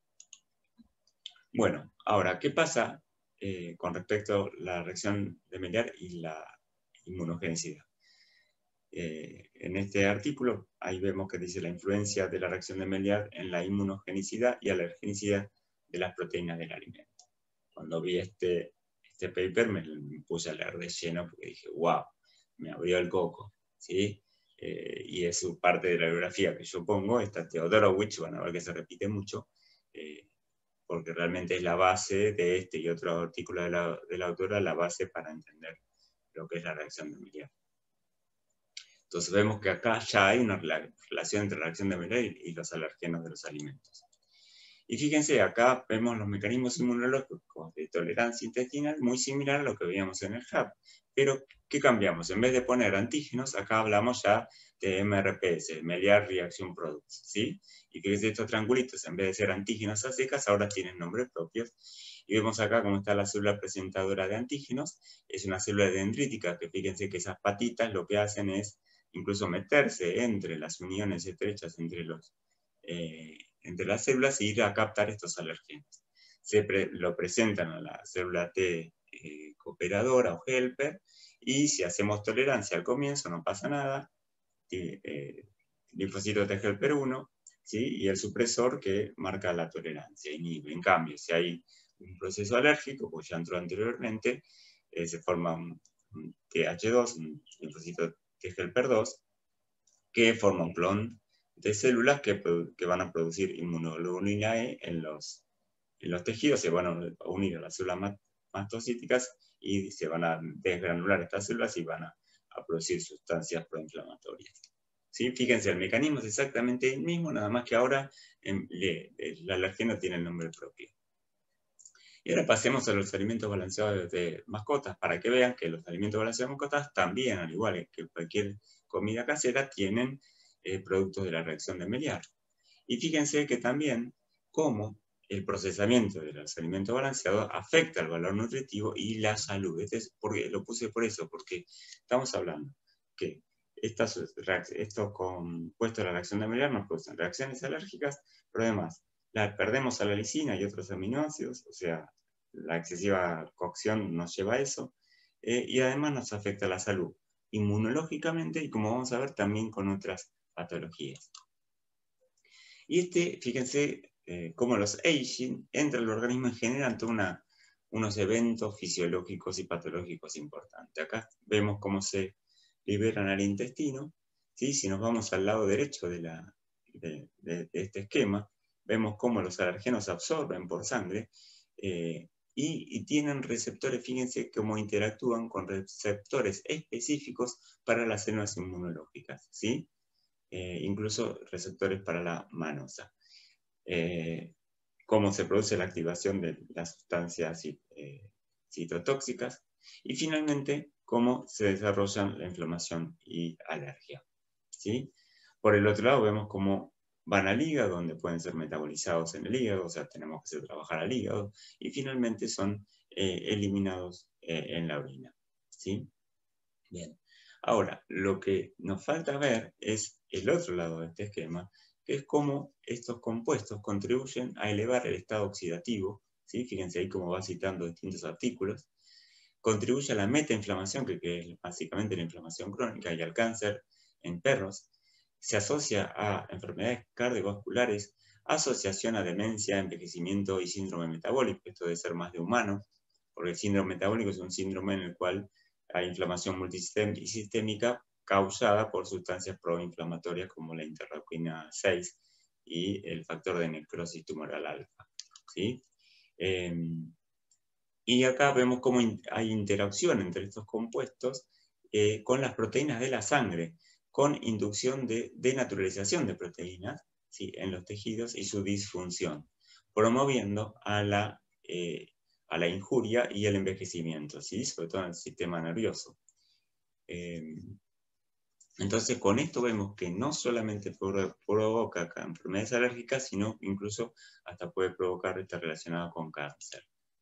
Bueno, ahora, ¿qué pasa eh, con respecto a la reacción de Maillard y la inmunogenicidad? Eh, en este artículo, ahí vemos que dice la influencia de la reacción de Maillard en la inmunogenicidad y alergenicidad de las proteínas del alimento. Cuando vi este, este paper me, me puse a leer de lleno porque dije, wow, me abrió el coco, ¿sí? Eh, y es parte de la bibliografía que yo pongo, está Teodorowicz, van a ver que se repite mucho, eh, porque realmente es la base de este y otro artículo de la, de la autora, la base para entender lo que es la reacción de Maillard. Entonces vemos que acá ya hay una relación entre la reacción de Maillard y, y los alergenos de los alimentos. Y fíjense, acá vemos los mecanismos inmunológicos de tolerancia intestinal muy similar a lo que veíamos en el H A B. Pero, ¿qué cambiamos? En vez de poner antígenos, acá hablamos ya de M R P S, Maillard Reaction Products, ¿sí? Y fíjense, estos triangulitos, en vez de ser antígenos a secas, ahora tienen nombres propios. Y vemos acá cómo está la célula presentadora de antígenos. Es una célula dendrítica, que fíjense que esas patitas lo que hacen es incluso meterse entre las uniones estrechas entre los... Eh, entre las células e ir a captar estos alergenos. Se pre, lo presentan a la célula T eh, cooperadora o helper, y si hacemos tolerancia al comienzo no pasa nada, eh, linfocito T helper uno, ¿sí? Y el supresor que marca la tolerancia, inhibe. En cambio, si hay un proceso alérgico, pues ya entró anteriormente, eh, se forma un, un T H dos, un linfocito T helper dos, que forma un clon de células que, que van a producir inmunoglobulina E en los, en los tejidos, se van a unir a la célula mastocíticas y se van a desgranular estas células y van a, a producir sustancias proinflamatorias. ¿Sí? Fíjense, el mecanismo es exactamente el mismo, nada más que ahora en, le, el alergeno tiene el nombre propio. Y ahora pasemos a los alimentos balanceados de mascotas, para que vean que los alimentos balanceados de mascotas también, al igual que cualquier comida casera, tienen eh, productos de la reacción de Maillard. Y fíjense que también cómo el procesamiento de los alimentos balanceados afecta el valor nutritivo y la salud. Este es porque, lo puse por eso, porque estamos hablando que estas, estos compuestos de la reacción de Maillard nos producen reacciones alérgicas, pero además la, perdemos a la lisina y otros aminoácidos, o sea, la excesiva cocción nos lleva a eso, eh, y además nos afecta la salud inmunológicamente y, como vamos a ver, también con otras patologías. Y este, fíjense, eh, cómo los aging entran al organismo y generan toda una, unos eventos fisiológicos y patológicos importantes. Acá vemos cómo se liberan al intestino, ¿sí? Si nos vamos al lado derecho de, la, de, de, de este esquema, vemos cómo los alergenos se absorben por sangre eh, y, y tienen receptores, fíjense cómo interactúan con receptores específicos para las células inmunológicas, ¿sí? Eh, incluso receptores para la manosa. Eh, cómo se produce la activación de las sustancias eh, citotóxicas y finalmente cómo se desarrolla la inflamación y alergia, ¿sí? Por el otro lado vemos cómo van al hígado, donde pueden ser metabolizados en el hígado, o sea, tenemos que hacer trabajar al hígado, y finalmente son eh, eliminados eh, en la orina, ¿sí? Bien. Ahora, lo que nos falta ver es el otro lado de este esquema, que es cómo estos compuestos contribuyen a elevar el estado oxidativo, ¿sí? Fíjense ahí cómo va citando distintos artículos, contribuye a la metainflamación, que, que es básicamente la inflamación crónica, y al cáncer en perros, se asocia a enfermedades cardiovasculares, asociación a demencia, envejecimiento y síndrome metabólico. Esto debe ser más de humano, porque el síndrome metabólico es un síndrome en el cual hay inflamación multisistémica causada por sustancias proinflamatorias como la interleuquina seis y el factor de necrosis tumoral alfa, ¿sí? Eh, y acá vemos cómo in hay interacción entre estos compuestos eh, con las proteínas de la sangre, con inducción de denaturalización de proteínas, ¿sí? En los tejidos y su disfunción, promoviendo a la eh, a la injuria y el envejecimiento, ¿sí? Sobre todo en el sistema nervioso. Eh, entonces, con esto vemos que no solamente provoca enfermedades alérgicas, sino incluso hasta puede provocar estar relacionado con cáncer.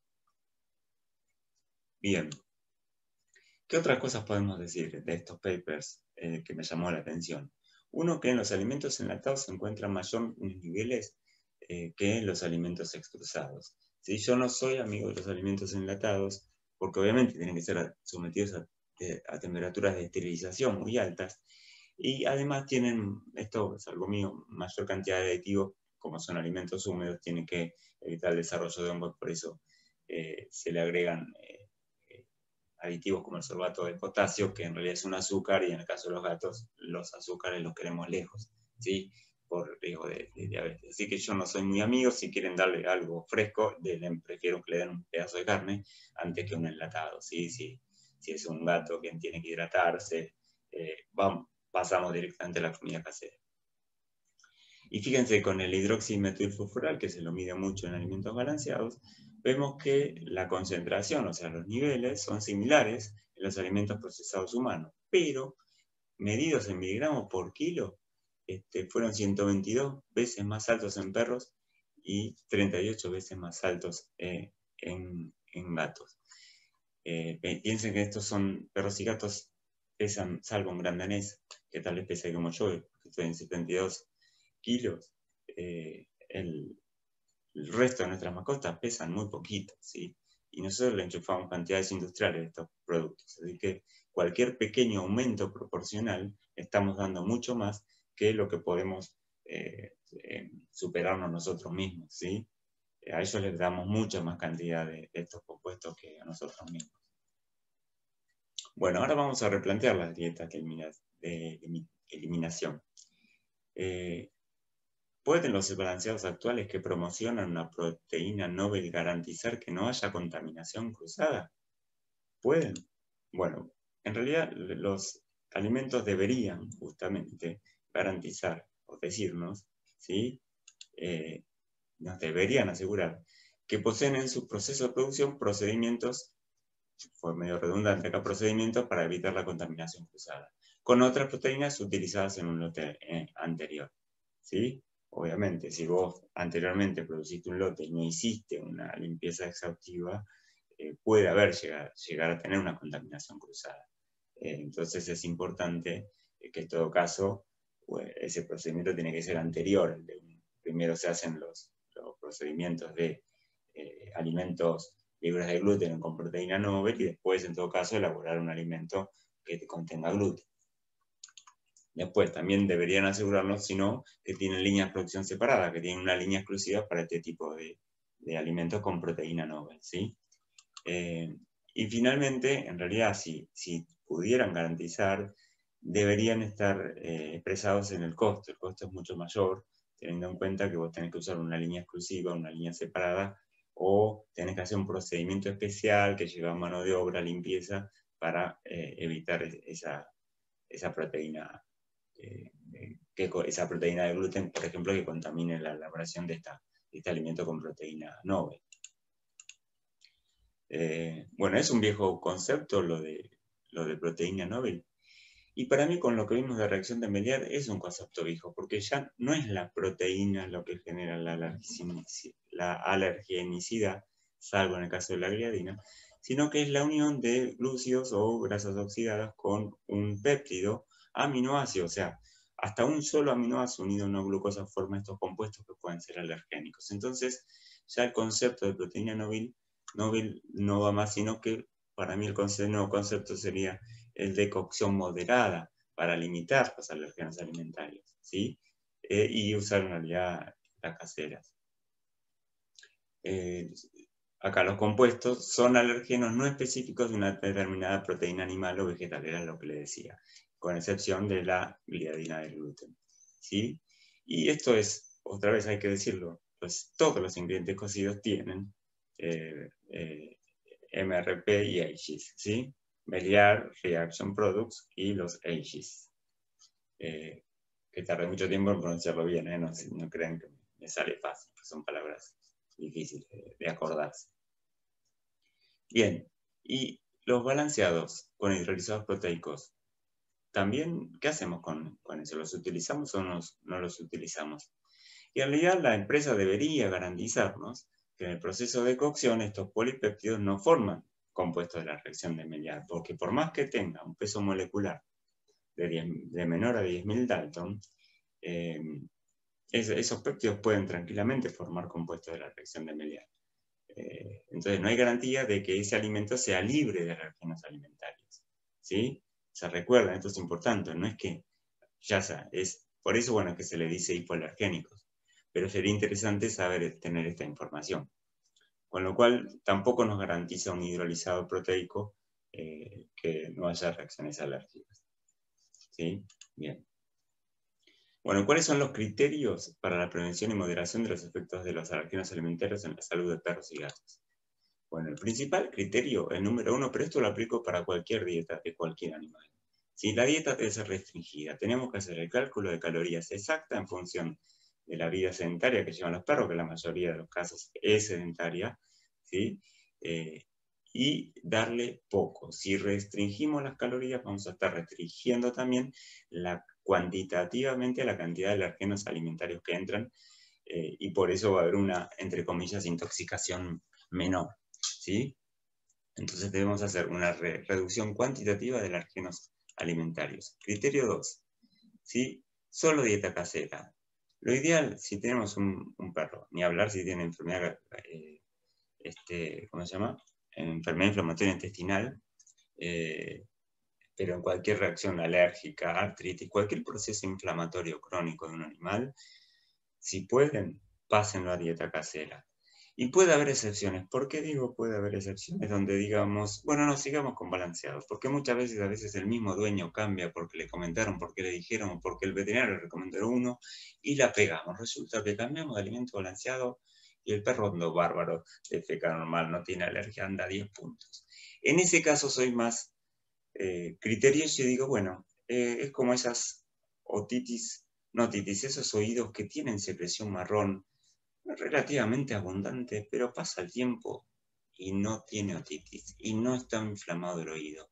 Bien. ¿Qué otras cosas podemos decir de estos papers eh, que me llamó la atención? Uno, que en los alimentos enlatados se encuentran mayores niveles eh, que en los alimentos extrusados. ¿Sí? Yo no soy amigo de los alimentos enlatados, porque obviamente tienen que ser sometidos a, a temperaturas de esterilización muy altas, y además tienen, esto es algo mío, mayor cantidad de aditivos, como son alimentos húmedos, tienen que evitar el desarrollo de hongos, por eso eh, se le agregan eh, eh, aditivos como el sorbato de potasio, que en realidad es un azúcar, y en el caso de los gatos, los azúcares los queremos lejos, ¿sí? Por riesgo de, de diabetes. Así que yo no soy muy amigo, si quieren darle algo fresco, de, prefiero que le den un pedazo de carne antes que un enlatado, ¿sí? Si, si es un gato que tiene que hidratarse, eh, vamos, pasamos directamente a la comida casera. Y fíjense, con el hidroximetilfosforal, que se lo mide mucho en alimentos balanceados, vemos que la concentración, o sea, los niveles, son similares en los alimentos procesados humanos, pero medidos en miligramos por kilo, este, fueron ciento veintidós veces más altos en perros y treinta y ocho veces más altos eh, en, en gatos. Eh, piensen que estos son perros y gatos, pesan, salvo un gran danés, que tal vez pesa como yo, que estoy en setenta y dos kilos, eh, el, el resto de nuestras mascotas pesan muy poquito, ¿sí? Y nosotros le enchufamos cantidades industriales de estos productos. Así que cualquier pequeño aumento proporcional estamos dando mucho más que lo que podemos eh, eh, superarnos nosotros mismos, ¿sí? A ellos les damos mucha más cantidad de, de estos compuestos que a nosotros mismos. Bueno, ahora vamos a replantear las dietas de, elimina de eliminación. Eh, ¿Pueden los balanceados actuales que promocionan una proteína novel garantizar que no haya contaminación cruzada? ¿Pueden? Bueno, en realidad los alimentos deberían justamente garantizar o decirnos, ¿sí? Eh, nos deberían asegurar que poseen en su proceso de producción procedimientos, fue medio redundante acá, procedimientos para evitar la contaminación cruzada con otras proteínas utilizadas en un lote eh, anterior, ¿sí? Obviamente, si vos anteriormente produciste un lote y no hiciste una limpieza exhaustiva, eh, puede haber llegar, llegar a tener una contaminación cruzada. Eh, entonces es importante eh, que en todo caso pues, ese procedimiento tiene que ser anterior. Primero se hacen los, los procedimientos de eh, alimentos libres de gluten con proteína novel y después en todo caso elaborar un alimento que contenga gluten. Después también deberían asegurarnos, si no, que tienen líneas de producción separadas, que tienen una línea exclusiva para este tipo de, de alimentos con proteína novel, ¿sí? Eh, y finalmente, en realidad, si, si pudieran garantizar, deberían estar eh, expresados en el costo. El costo es mucho mayor, teniendo en cuenta que vos tenés que usar una línea exclusiva, una línea separada, o tenés que hacer un procedimiento especial que lleva mano de obra, limpieza, para eh, evitar esa, esa proteína. Eh, que, esa proteína de gluten, por ejemplo, que contamine la elaboración de, esta, de este alimento con proteína novel. Eh, bueno, es un viejo concepto lo de, lo de proteína novel. Y para mí, con lo que vimos de reacción de Maillard, es un concepto viejo, porque ya no es la proteína lo que genera la, la alergenicidad, salvo en el caso de la gliadina, sino que es la unión de glúcidos o grasas oxidadas con un péptido aminoácido, o sea, hasta un solo aminoácido unido a una glucosa forma estos compuestos que pueden ser alergénicos. Entonces, ya el concepto de proteína novel, novel no va más, sino que para mí el concepto, nuevo concepto sería el de cocción moderada para limitar los alérgenos alimentarios, ¿sí? Eh, y usar en realidad las caseras. Eh, acá los compuestos son alergenos no específicos de una determinada proteína animal o vegetal, era lo que le decía, con excepción de la gliadina del gluten, ¿sí? Y esto es, otra vez hay que decirlo, pues todos los ingredientes cocidos tienen eh, eh, M R P y A G I S, ¿sí? Maillard Reaction Products y los A G I S. Eh, que tardé mucho tiempo en pronunciarlo bien, ¿eh? no, no crean que me sale fácil, son palabras difíciles de, de acordarse. Bien, y los balanceados con hidrolizados proteicos, también, ¿qué hacemos con, con eso? ¿Los utilizamos o nos, no los utilizamos? Y en realidad la empresa debería garantizarnos que en el proceso de cocción estos polipéptidos no forman compuestos de la reacción de Maillard, porque por más que tenga un peso molecular de, diez, de menor a diez mil Dalton, eh, es, esos péptidos pueden tranquilamente formar compuestos de la reacción de Maillard. Eh, entonces no hay garantía de que ese alimento sea libre de alergenos alimentarios, ¿sí? Se recuerda, esto es importante, no es que ya sea, es por eso bueno que se le dice hipoalergénicos, pero sería interesante saber tener esta información. Con lo cual tampoco nos garantiza un hidrolizado proteico eh, que no haya reacciones alérgicas. ¿Sí? Bien. Bueno, ¿cuáles son los criterios para la prevención y moderación de los efectos de los alergenos alimentarios en la salud de perros y gatos? Bueno, el principal criterio, el número uno, pero esto lo aplico para cualquier dieta de cualquier animal. Si la dieta debe ser restringida, tenemos que hacer el cálculo de calorías exacta en función de la vida sedentaria que llevan los perros, que en la mayoría de los casos es sedentaria, ¿sí? Eh, y darle poco. Si restringimos las calorías, vamos a estar restringiendo también la, cuantitativamente la cantidad de alergenos alimentarios que entran, eh, y por eso va a haber una, entre comillas, intoxicación menor, ¿sí? Entonces debemos hacer una re reducción cuantitativa de alergenos alimentarios. Criterio dos, ¿sí? Solo dieta casera. Lo ideal, si tenemos un, un perro, ni hablar si tiene enfermedad, eh, este, ¿cómo se llama? Enfermedad inflamatoria intestinal, eh, pero en cualquier reacción alérgica, artritis, cualquier proceso inflamatorio crónico de un animal, si pueden, pásenlo a dieta casera. Y puede haber excepciones. ¿Por qué digo puede haber excepciones? Donde digamos, bueno, no, sigamos con balanceados. Porque muchas veces, a veces el mismo dueño cambia porque le comentaron, porque le dijeron, o porque el veterinario le recomendó uno, y la pegamos. Resulta que cambiamos de alimento balanceado y el perro ando bárbaro, de feca normal, no tiene alergia, anda a diez puntos. En ese caso soy más eh, criterioso y digo, bueno, eh, es como esas otitis, no otitis, esos oídos que tienen secreción marrón, relativamente abundante, pero pasa el tiempo y no tiene otitis y no está inflamado el oído.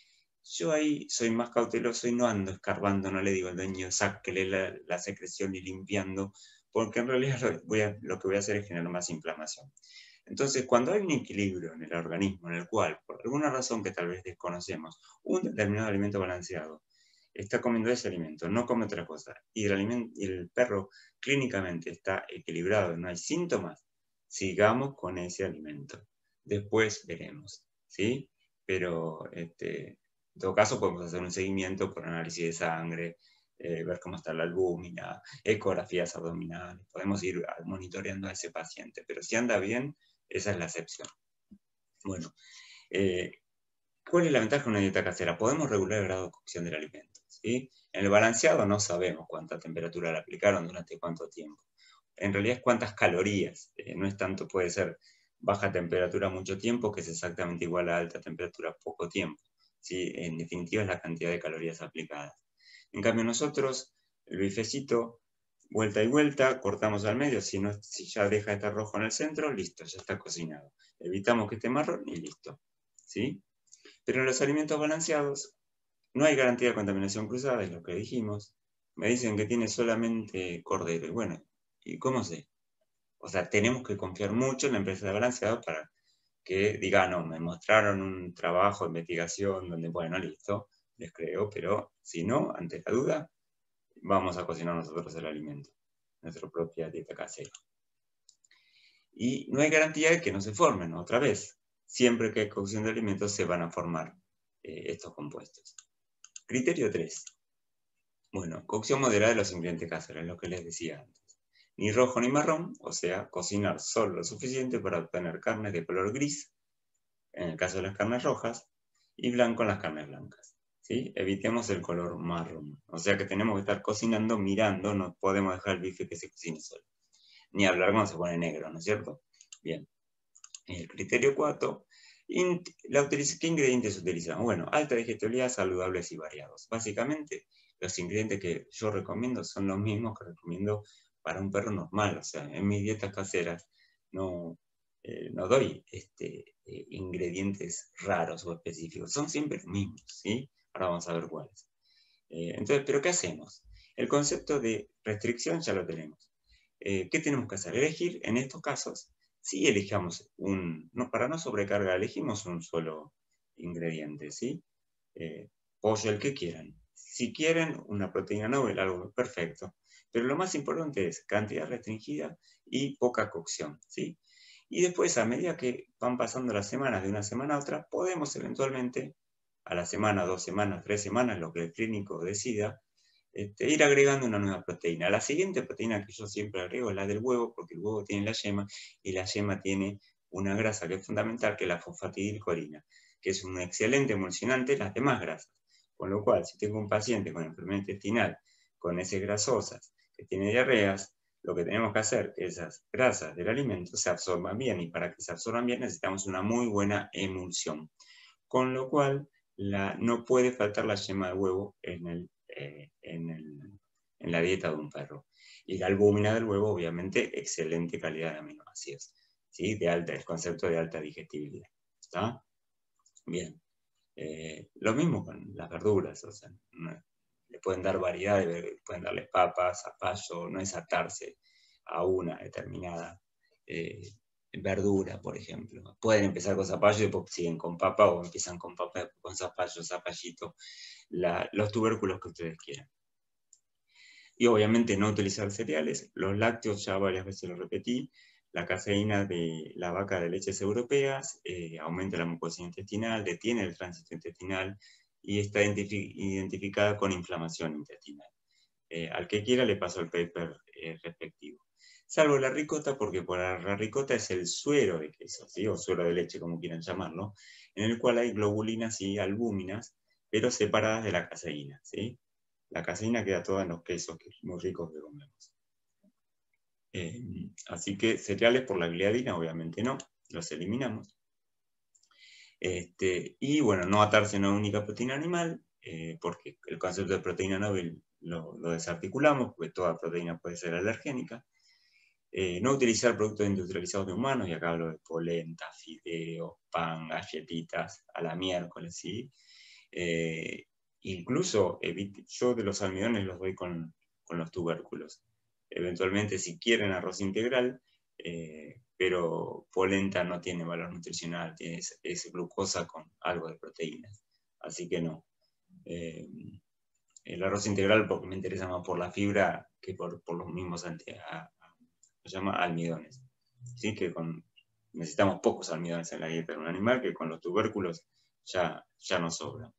Yo ahí soy más cauteloso y no ando escarbando, no le digo al dueño, sáquele la, la secreción y limpiando, porque en realidad lo, voy a, lo que voy a hacer es generar más inflamación. Entonces, cuando hay un equilibrio en el organismo en el cual, por alguna razón que tal vez desconocemos, un determinado alimento balanceado está comiendo ese alimento, no come otra cosa, y el, alimento, y el perro clínicamente está equilibrado, no hay síntomas, sigamos con ese alimento. Después veremos, ¿sí? Pero este, en todo caso podemos hacer un seguimiento por análisis de sangre, eh, ver cómo está la albúmina, ecografías abdominales, podemos ir monitoreando a ese paciente, pero si anda bien, esa es la excepción. Bueno, eh, ¿cuál es la ventaja de una dieta casera? Podemos regular el grado de cocción del alimento, ¿sí? En el balanceado no sabemos cuánta temperatura le aplicaron durante cuánto tiempo. En realidad es cuántas calorías, eh, no es tanto, puede ser baja temperatura mucho tiempo, que es exactamente igual a alta temperatura poco tiempo, ¿sí? En definitiva es la cantidad de calorías aplicadas. En cambio nosotros, el bifecito, vuelta y vuelta, cortamos al medio, si, no, si ya deja de estar rojo en el centro, listo, ya está cocinado. Evitamos que esté marrón y listo, ¿sí? Pero en los alimentos balanceados no hay garantía de contaminación cruzada, es lo que dijimos. Me dicen que tiene solamente cordero. Y bueno, ¿y cómo sé? O sea, tenemos que confiar mucho en la empresa de balanceados para que diga, no, me mostraron un trabajo de investigación donde, bueno, listo, les creo, pero si no, ante la duda, vamos a cocinar nosotros el alimento, nuestra propia dieta casera. Y no hay garantía de que no se formen, otra vez. Siempre que hay cocción de alimentos se van a formar eh, estos compuestos. Criterio tres. Bueno, cocción moderada de los ingredientes caseros, es lo que les decía antes. Ni rojo ni marrón, o sea, cocinar solo lo suficiente para obtener carnes de color gris, en el caso de las carnes rojas, y blanco en las carnes blancas. ¿Sí? Evitemos el color marrón. O sea que tenemos que estar cocinando, mirando, no podemos dejar el bife que se cocine solo. Ni hablar cuando se pone negro, ¿no es cierto? Bien. El criterio cuatro, la ¿qué ingredientes utilizamos? Bueno, alta digestibilidad, saludables y variados. Básicamente, los ingredientes que yo recomiendo son los mismos que recomiendo para un perro normal. O sea, en mis dietas caseras no, eh, no doy este, eh, ingredientes raros o específicos. Son siempre los mismos, ¿sí? Ahora vamos a ver cuáles. Eh, entonces, ¿pero qué hacemos? El concepto de restricción ya lo tenemos. Eh, ¿Qué tenemos que hacer? Elegir en estos casos. Si elijamos un, no, para no sobrecargar, elegimos un solo ingrediente, ¿sí? Eh, pollo, el que quieran. Si quieren una proteína novel, algo perfecto. Pero lo más importante es cantidad restringida y poca cocción, ¿sí? Y después, a medida que van pasando las semanas de una semana a otra, podemos eventualmente, a la semana, dos semanas, tres semanas, lo que el clínico decida, Este, ir agregando una nueva proteína. La siguiente proteína que yo siempre agrego es la del huevo, porque el huevo tiene la yema y la yema tiene una grasa que es fundamental, que es la fosfatidilcolina, que es un excelente emulsionante de las demás grasas. Con lo cual, si tengo un paciente con enfermedad intestinal, con heces grasosas, que tiene diarreas, lo que tenemos que hacer es que esas grasas del alimento se absorban bien, y para que se absorban bien necesitamos una muy buena emulsión. Con lo cual, la, no puede faltar la yema de huevo en el Eh, en, el, en la dieta de un perro. Y la albúmina del huevo, obviamente, excelente calidad de aminoácidos, ¿sí? De alta, el concepto de alta digestibilidad. ¿Está? Bien. Eh, lo mismo con las verduras, o sea, no, le pueden dar variedad, pueden darle papas, zapallo, no es atarse a una determinada eh, verdura, por ejemplo. Pueden empezar con zapallo y después siguen con papa, o empiezan con papa, con zapallo, zapallito, la, los tubérculos que ustedes quieran. Y obviamente no utilizar cereales, los lácteos, ya varias veces lo repetí, la caseína de la vaca de leches europeas eh, aumenta la mucosidad intestinal, detiene el tránsito intestinal y está identific identificada con inflamación intestinal. Eh, al que quiera le paso el paper eh, respectivo. salvo la ricota, porque por la, la ricota es el suero de queso, ¿sí? O suero de leche, como quieran llamarlo, en el cual hay globulinas y albúminas, pero separadas de la caseína, ¿sí? La caseína queda toda en los quesos que muy ricos que comemos. Eh, así que cereales por la gliadina, obviamente no, los eliminamos. Este, y bueno, no atarse a una única proteína animal, eh, porque el concepto de proteína novel lo, lo desarticulamos, porque toda proteína puede ser alergénica. Eh, no utilizar productos industrializados de humanos, y acá hablo de polenta, fideos, pan, galletitas, a la miércoles, ¿sí? Eh, incluso evite, yo de los almidones los doy con, con los tubérculos. Eventualmente, si quieren arroz integral, eh, pero polenta no tiene valor nutricional, tiene es, es glucosa con algo de proteínas, así que no. Eh, el arroz integral porque me interesa más por la fibra que por, por los mismos anti, a, a, se llama almidones. ¿Sí? Que con, necesitamos pocos almidones en la dieta de un animal que con los tubérculos ya, ya nos sobra.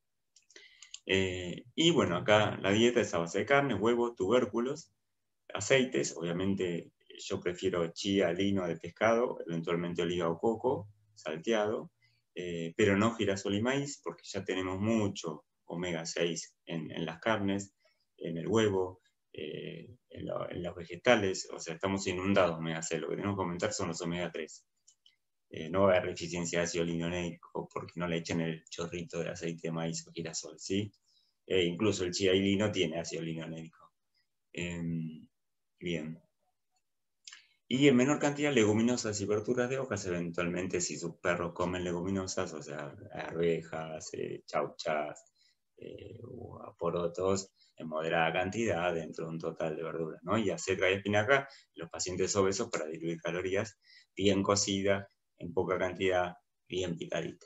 Eh, y bueno, acá la dieta es a base de carne, huevo, tubérculos, aceites, obviamente yo prefiero chía, lino de pescado, eventualmente oliva o coco, salteado, eh, pero no girasol y maíz, porque ya tenemos mucho omega seis en, en las carnes, en el huevo, eh, en, lo, en los vegetales, o sea, estamos inundados de omega seis, lo que tenemos que aumentar son los omega tres. Eh, no va a haber deficiencia de ácido linoleico porque no le echen el chorrito de aceite de maíz o girasol, ¿sí? Eh, incluso el chía y lino tiene ácido linoleico. Eh, bien. Y en menor cantidad leguminosas y verduras de hojas, eventualmente si sus perros comen leguminosas, o sea, arvejas, eh, chauchas eh, o porotos, en moderada cantidad dentro de un total de verduras, ¿no? Y acelga y espinaca, los pacientes obesos para diluir calorías, bien cocida, en poca cantidad, bien picadita.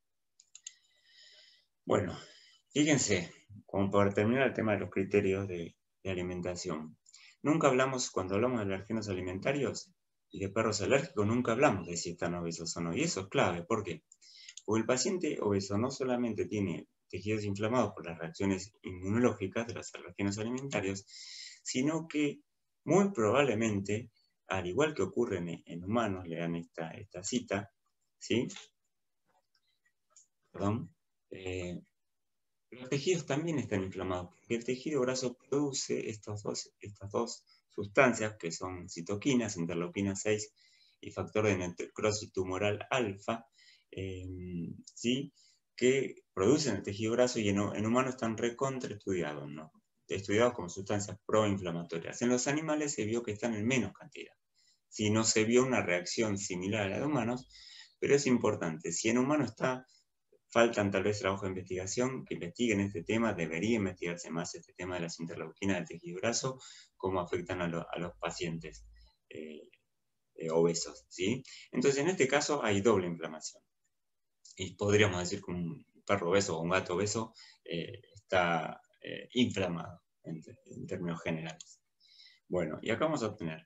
Bueno, fíjense, como para terminar el tema de los criterios de, de alimentación. Nunca hablamos, cuando hablamos de alergenos alimentarios y de perros alérgicos, nunca hablamos de si están obesos o no. Y eso es clave. ¿Por qué? Porque el paciente obeso no solamente tiene tejidos inflamados por las reacciones inmunológicas de los alergenos alimentarios, sino que muy probablemente, al igual que ocurre en, en humanos, lean esta, esta cita, ¿sí? Perdón. Eh, Los tejidos también están inflamados, porque el tejido graso produce estos dos, estas dos sustancias, que son citoquinas, interleuquina seis y factor de necrosis tumoral alfa, eh, ¿sí? Que producen el tejido graso y en, en humanos están recontraestudiados, ¿no? Estudiados como sustancias proinflamatorias. En los animales se vio que están en menos cantidad. Si no se vio una reacción similar a la de humanos, pero es importante. Si en humanos está... Faltan tal vez trabajos de investigación que investiguen este tema, debería investigarse más este tema de las interleuquinas del tejido graso, cómo afectan a, lo, a los pacientes eh, eh, obesos, ¿sí? Entonces, en este caso hay doble inflamación. Y podríamos decir que un perro obeso o un gato obeso eh, está eh, inflamado en, en términos generales. Bueno, y acá vamos a obtener,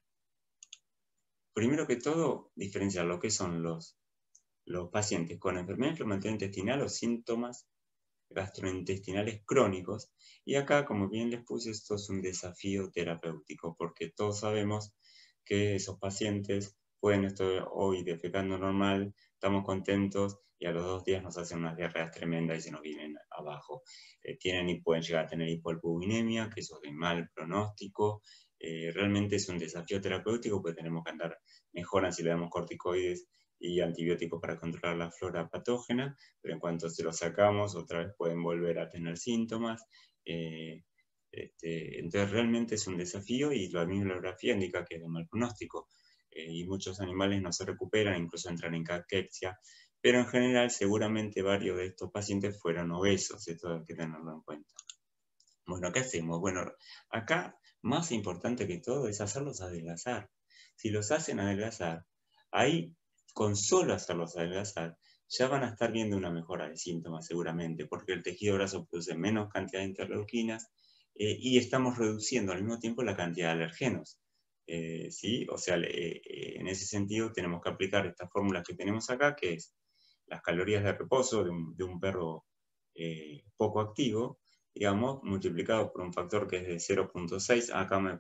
primero que todo, diferenciar lo que son los, los pacientes con enfermedad inflamatoria intestinal o síntomas gastrointestinales crónicos. Y acá, como bien les puse, esto es un desafío terapéutico, porque todos sabemos que esos pacientes pueden estar hoy defecando normal, estamos contentos, y a los dos días nos hacen unas diarreas tremendas y se nos vienen abajo. Eh, tienen y pueden llegar a tener hipoalbuminemia, que eso es de mal pronóstico. Eh, realmente es un desafío terapéutico porque tenemos que andar, mejoran si le damos corticoides y antibióticos para controlar la flora patógena, pero en cuanto se los sacamos, otra vez pueden volver a tener síntomas. Eh, este, entonces realmente es un desafío y la bibliografía indica que es de mal pronóstico. Eh, y muchos animales no se recuperan, incluso entran en caquexia, pero en general seguramente varios de estos pacientes fueron obesos, esto hay que tenerlo en cuenta. Bueno, ¿qué hacemos? Bueno, acá más importante que todo es hacerlos adelgazar. Si los hacen adelgazar, ahí con solo hacerlos adelgazar, ya van a estar viendo una mejora de síntomas seguramente, porque el tejido graso produce menos cantidad de interleuquinas eh, y estamos reduciendo al mismo tiempo la cantidad de alergenos. Eh, ¿sí? O sea, eh, eh, en ese sentido tenemos que aplicar estas fórmulas que tenemos acá, que es las calorías de reposo de un, de un perro eh, poco activo, digamos, multiplicado por un factor que es de cero punto seis. Acá me,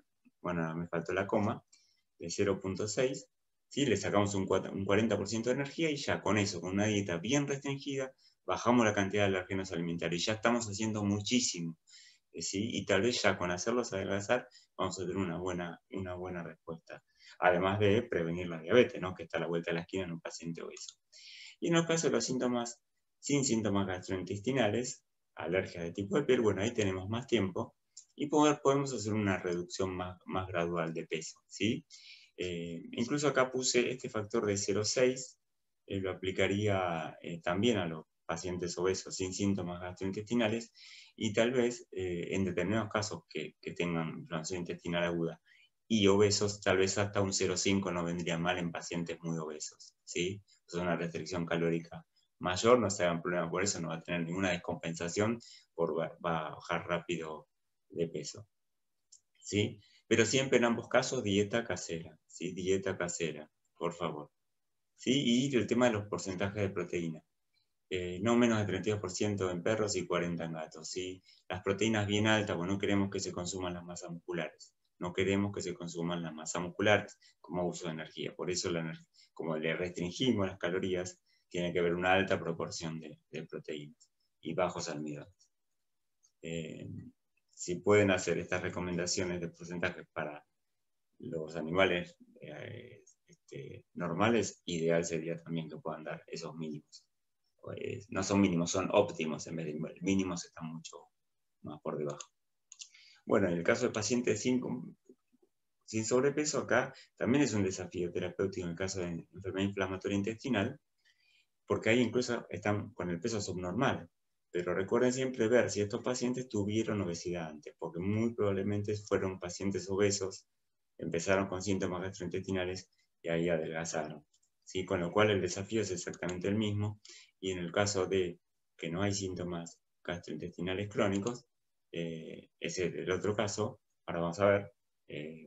bueno, me faltó la coma, de cero punto seis, ¿sí? Le sacamos un cuarenta por ciento de energía y ya con eso, con una dieta bien restringida, bajamos la cantidad de alergenos alimentarios. Ya estamos haciendo muchísimo, ¿sí? Y tal vez ya con hacerlos adelgazar vamos a tener una buena, una buena respuesta. Además de prevenir la diabetes, ¿no? Que está a la vuelta de la esquina en un paciente obeso. Y en el caso de los síntomas sin síntomas gastrointestinales, alergia de tipo de piel, bueno, ahí tenemos más tiempo y poder, podemos hacer una reducción más, más gradual de peso, ¿sí? Eh, incluso acá puse este factor de cero punto seis, eh, lo aplicaría eh, también a los pacientes obesos sin síntomas gastrointestinales y tal vez eh, en determinados casos que, que tengan inflamación intestinal aguda y obesos, tal vez hasta un cero punto cinco no vendría mal en pacientes muy obesos, ¿sí? Es una restricción calórica mayor, no se hagan problema por eso, no va a tener ninguna descompensación, por, va, va a bajar rápido de peso, ¿sí? Pero siempre en ambos casos dieta casera, ¿sí? Dieta casera, por favor, ¿sí? Y el tema de los porcentajes de proteína. Eh, no menos de treinta y dos por ciento en perros y cuarenta por ciento en gatos, ¿sí? Las proteínas bien altas, pues no queremos que se consuman las masas musculares, no queremos que se consuman las masas musculares como uso de energía, por eso la, como le restringimos las calorías, tiene que haber una alta proporción de, de proteínas y bajos almidones. Eh, si pueden hacer estas recomendaciones de porcentajes para los animales eh, este, normales, ideal sería también que puedan dar esos mínimos. Pues, no son mínimos, son óptimos en vez de mínimos, están mucho más por debajo. Bueno, en el caso de pacientes sin, sin sobrepeso, acá también es un desafío terapéutico en el caso de enfermedad inflamatoria intestinal, porque ahí incluso están con el peso subnormal. Pero recuerden siempre ver si estos pacientes tuvieron obesidad antes, porque muy probablemente fueron pacientes obesos, empezaron con síntomas gastrointestinales y ahí adelgazaron. ¿Sí? Con lo cual el desafío es exactamente el mismo, y en el caso de que no hay síntomas gastrointestinales crónicos, eh, ese es el otro caso. Ahora vamos a ver, eh,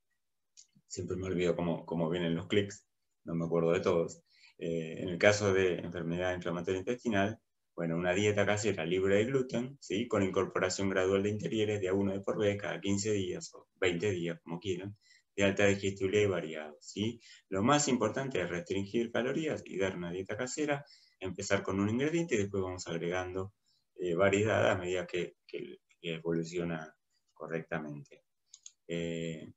siempre me olvido cómo, cómo vienen los clics, no me acuerdo de todos. Eh, en el caso de enfermedad inflamatoria intestinal, bueno, una dieta casera libre de gluten, ¿sí? Con incorporación gradual de interiores de a uno de por vez cada quince días o veinte días, como quieran, de alta digestibilidad y variado, ¿sí? Lo más importante es restringir calorías y dar una dieta casera, empezar con un ingrediente y después vamos agregando eh, variedad a medida que, que, que evoluciona correctamente. Eh,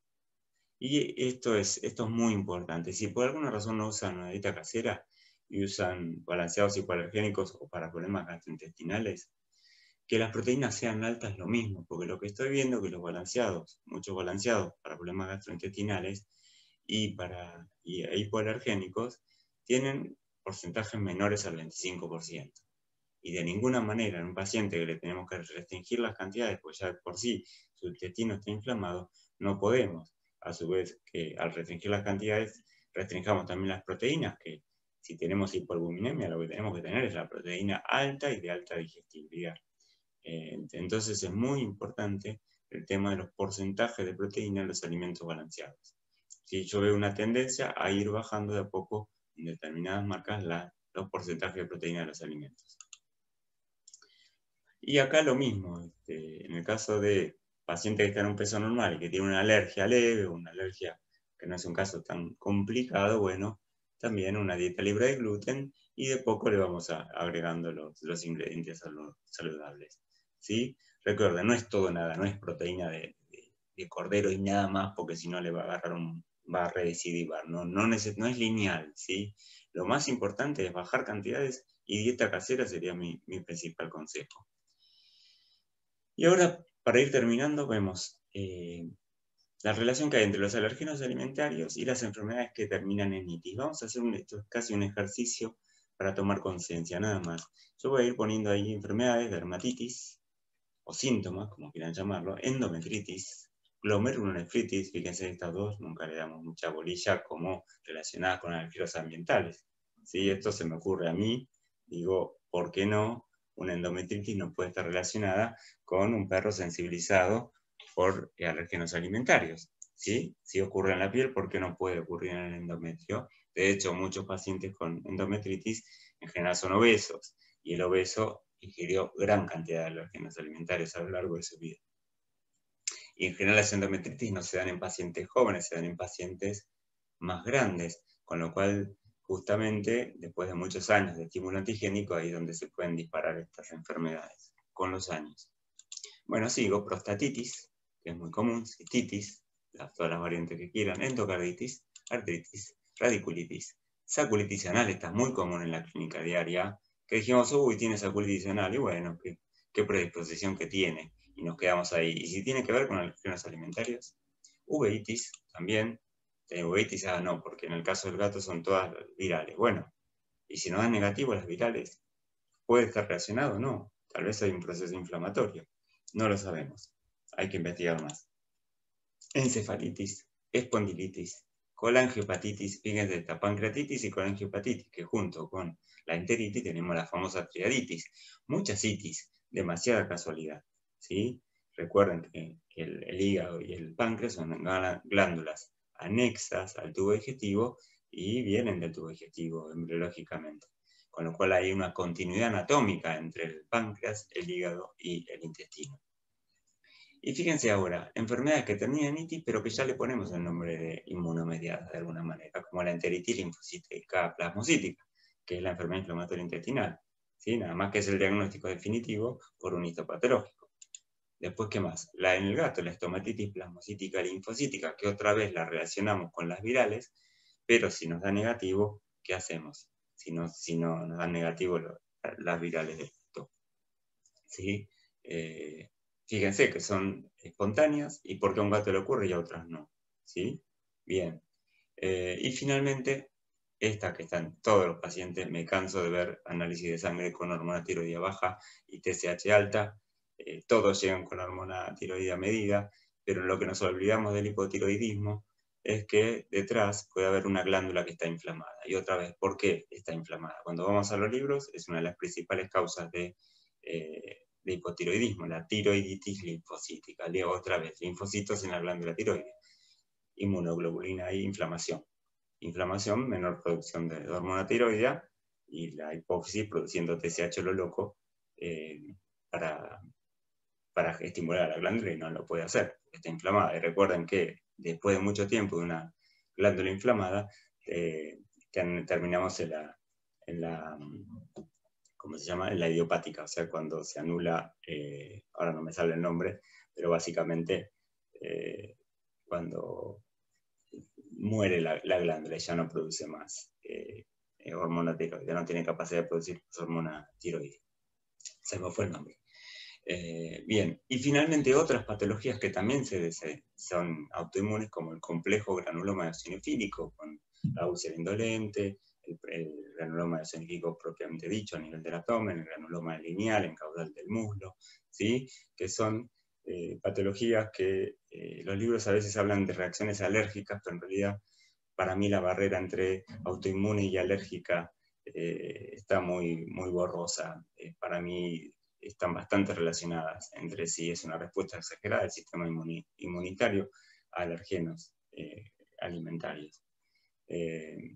y esto es, esto es muy importante. Si por alguna razón no usan una dieta casera y usan balanceados hipoalergénicos o para problemas gastrointestinales, que las proteínas sean altas es lo mismo, porque lo que estoy viendo es que los balanceados, muchos balanceados para problemas gastrointestinales y para y hipoalergénicos, tienen porcentajes menores al veinticinco por ciento. Y de ninguna manera en un paciente que le tenemos que restringir las cantidades, pues ya por sí su intestino está inflamado, no podemos. A su vez, que al restringir las cantidades, restringamos también las proteínas, que si tenemos hipoalbuminemia, lo que tenemos que tener es la proteína alta y de alta digestibilidad. Eh, entonces es muy importante el tema de los porcentajes de proteína en los alimentos balanceados. Si yo veo una tendencia a ir bajando de a poco en determinadas marcas la, los porcentajes de proteína de los alimentos. Y acá lo mismo, este, en el caso de pacientes que están en un peso normal y que tienen una alergia leve o una alergia que no es un caso tan complicado, bueno, también una dieta libre de gluten y de poco le vamos a, agregando los, los ingredientes saludables, ¿sí? Recuerden, no es todo nada, no es proteína de, de, de cordero y nada más, porque si no le va a agarrar un, va a recidivar, no, no, no es lineal, ¿sí? Lo más importante es bajar cantidades y dieta casera sería mi, mi principal consejo. Y ahora, para ir terminando, vemos eh, la relación que hay entre los alergenos alimentarios y las enfermedades que terminan en itis. Vamos a hacer un, esto es casi un ejercicio para tomar conciencia, nada más. Yo voy a ir poniendo ahí enfermedades, dermatitis, o síntomas, como quieran llamarlo, endometritis, glomerulonefritis, fíjense, estas dos nunca le damos mucha bolilla como relacionadas con alergias ambientales. ¿Sí? Esto se me ocurre a mí, digo, ¿por qué no? Una endometritis no puede estar relacionada con un perro sensibilizado por alérgenos alimentarios. ¿Sí? Si ocurre en la piel, ¿por qué no puede ocurrir en el endometrio? De hecho, muchos pacientes con endometritis en general son obesos, y el obeso ingirió gran cantidad de alérgenos alimentarios a lo largo de su vida. Y en general las endometritis no se dan en pacientes jóvenes, se dan en pacientes más grandes, con lo cual justamente después de muchos años de estímulo antigénico ahí es donde se pueden disparar estas enfermedades, con los años. Bueno, sigo, prostatitis, que es muy común, cistitis, las, todas las variantes que quieran, endocarditis, artritis, radiculitis, saculitis anal, está muy común en la clínica diaria, que dijimos, uy, tiene saculitis anal, y bueno, qué, qué predisposición que tiene, y nos quedamos ahí. Y si tiene que ver con alergenos alimentarios, uveitis también, eh, uveitis, ah, no, porque en el caso del gato son todas virales. Bueno, y si no dan negativo las virales, ¿puede estar relacionado o no? Tal vez hay un proceso inflamatorio. No lo sabemos. Hay que investigar más. Encefalitis, espondilitis, colangiopatitis, fíjense, esta pancreatitis y colangiopatitis, que junto con la enteritis tenemos la famosa triaditis. Muchas itis, demasiada casualidad, ¿sí? Recuerden que el, el hígado y el páncreas son glándulas anexas al tubo digestivo y vienen del tubo digestivo embriológicamente. Con lo cual hay una continuidad anatómica entre el páncreas, el hígado y el intestino. Y fíjense ahora, enfermedades que terminan en itis, pero que ya le ponemos el nombre de inmunomediada de alguna manera, como la enteritis linfocítica plasmocítica, que es la enfermedad inflamatoria intestinal, ¿sí? Nada más que es el diagnóstico definitivo por un histopatológico. Después, ¿qué más? La en el gato, la estomatitis plasmocítica linfocítica, que otra vez la relacionamos con las virales, pero si nos da negativo, ¿qué hacemos? Si no, si no nos dan negativo lo, las virales del gato, ¿sí? Eh, Fíjense que son espontáneas y por qué a un gato le ocurre y a otras no, ¿sí? Bien. Eh, y finalmente, esta que está en todos los pacientes, me canso de ver análisis de sangre con hormona tiroidea baja y T S H alta. Eh, todos llegan con hormona tiroidea medida, pero lo que nos olvidamos del hipotiroidismo es que detrás puede haber una glándula que está inflamada. Y otra vez, ¿por qué está inflamada? Cuando vamos a los libros, es una de las principales causas de... Eh, de hipotiroidismo, la tiroiditis linfocítica. Leo otra vez, linfocitos en la glándula tiroidea, inmunoglobulina y inflamación. Inflamación, menor producción de hormona tiroidea y la hipófisis produciendo T S H lo loco eh, para, para estimular a la glándula y no lo puede hacer, está inflamada. Y recuerden que después de mucho tiempo de una glándula inflamada, eh, terminamos en la, en la ¿cómo se llama? En la idiopática, o sea, cuando se anula, eh, ahora no me sale el nombre, pero básicamente eh, cuando muere la, la glándula y ya no produce más eh, hormona tiroidea, no tiene capacidad de producir hormona tiroidea. Se me fue el nombre. Eh, bien, y finalmente otras patologías que también se, se, son autoinmunes, como el complejo granuloma eosinofílico, con la úlcera indolente, el, el granuloma eosinofílico propiamente dicho a nivel del abdomen, el granuloma lineal en caudal del muslo, ¿sí? Que son eh, patologías que eh, los libros a veces hablan de reacciones alérgicas, pero en realidad para mí la barrera entre autoinmune y alérgica eh, está muy, muy borrosa. Eh, para mí están bastante relacionadas entre sí, es una respuesta exagerada del sistema inmunitario a alergenos eh, alimentarios. Eh,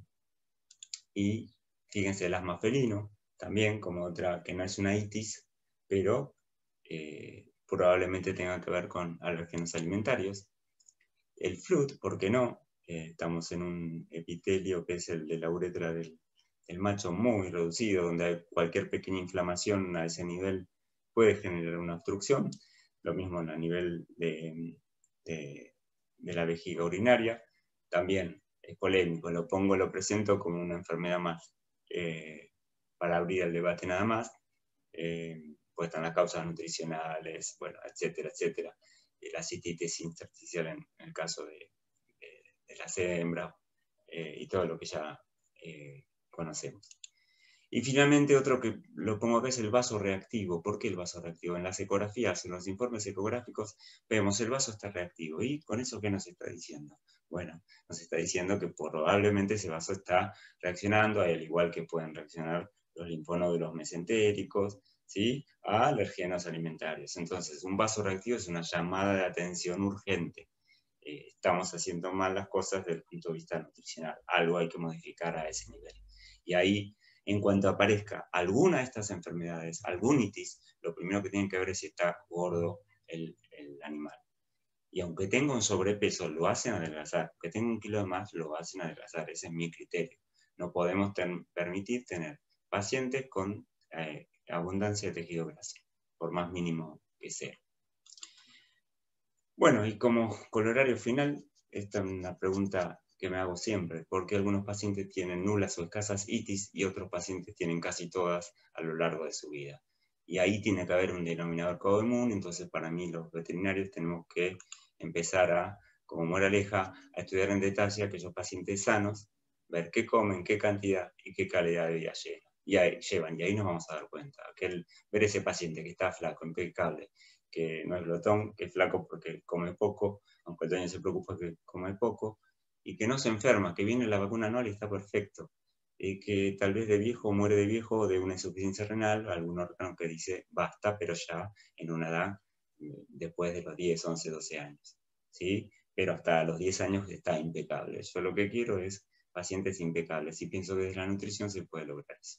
y fíjense, el asma felino, también como otra que no es una itis, pero eh, probablemente tenga que ver con alergenos alimentarios. El flut, ¿por qué no? Eh, estamos en un epitelio que es el de la uretra del, del macho muy reducido, donde hay cualquier pequeña inflamación a ese nivel puede generar una obstrucción, lo mismo a nivel de, de, de la vejiga urinaria, también es polémico, lo pongo, lo presento como una enfermedad más, eh, para abrir el debate nada más, eh, pues están las causas nutricionales, bueno, etcétera, etcétera, y la cistitis intersticial en, en el caso de, de, de las hembras, eh, y todo lo que ya eh, conocemos. Y finalmente otro que lo pongo acá es el vaso reactivo. ¿Por qué el vaso reactivo? En las ecografías, en los informes ecográficos, vemos el vaso está reactivo. ¿Y con eso qué nos está diciendo? Bueno, nos está diciendo que probablemente ese vaso está reaccionando, al igual que pueden reaccionar los linfonodulos mesentéricos, ¿sí? A alergenos alimentarios. Entonces, un vaso reactivo es una llamada de atención urgente. Eh, estamos haciendo mal las cosas desde el punto de vista nutricional. Algo hay que modificar a ese nivel. Y ahí, en cuanto aparezca alguna de estas enfermedades, algún itis, lo primero que tienen que ver es si está gordo el, el animal. Y aunque tenga un sobrepeso, lo hacen adelgazar. Aunque tenga un kilo de más, lo hacen adelgazar. Ese es mi criterio. No podemos ten, permitir tener pacientes con eh, abundancia de tejido graso, por más mínimo que sea. Bueno, y como colorario final, esta es una pregunta que me hago siempre. ¿Por qué algunos pacientes tienen nulas o escasas itis y otros pacientes tienen casi todas a lo largo de su vida? Y ahí tiene que haber un denominador común. Entonces, para mí, los veterinarios tenemos que empezar a, como moraleja, a estudiar en detalle a aquellos pacientes sanos, ver qué comen, qué cantidad y qué calidad de vida llevan. Y ahí, llevan, y ahí nos vamos a dar cuenta. Aquel, ver ese paciente que está flaco, impecable, que no es glotón, que es flaco porque come poco, aunque el dueño se preocupa que come poco, y que no se enferma, que viene la vacuna anual y está perfecto, y que tal vez de viejo muere de viejo o de una insuficiencia renal, algún órgano que dice basta, pero ya en una edad después de los diez, once, doce años, ¿sí? Pero hasta los diez años está impecable. Yo lo que quiero es pacientes impecables, y pienso que desde la nutrición se puede lograr eso.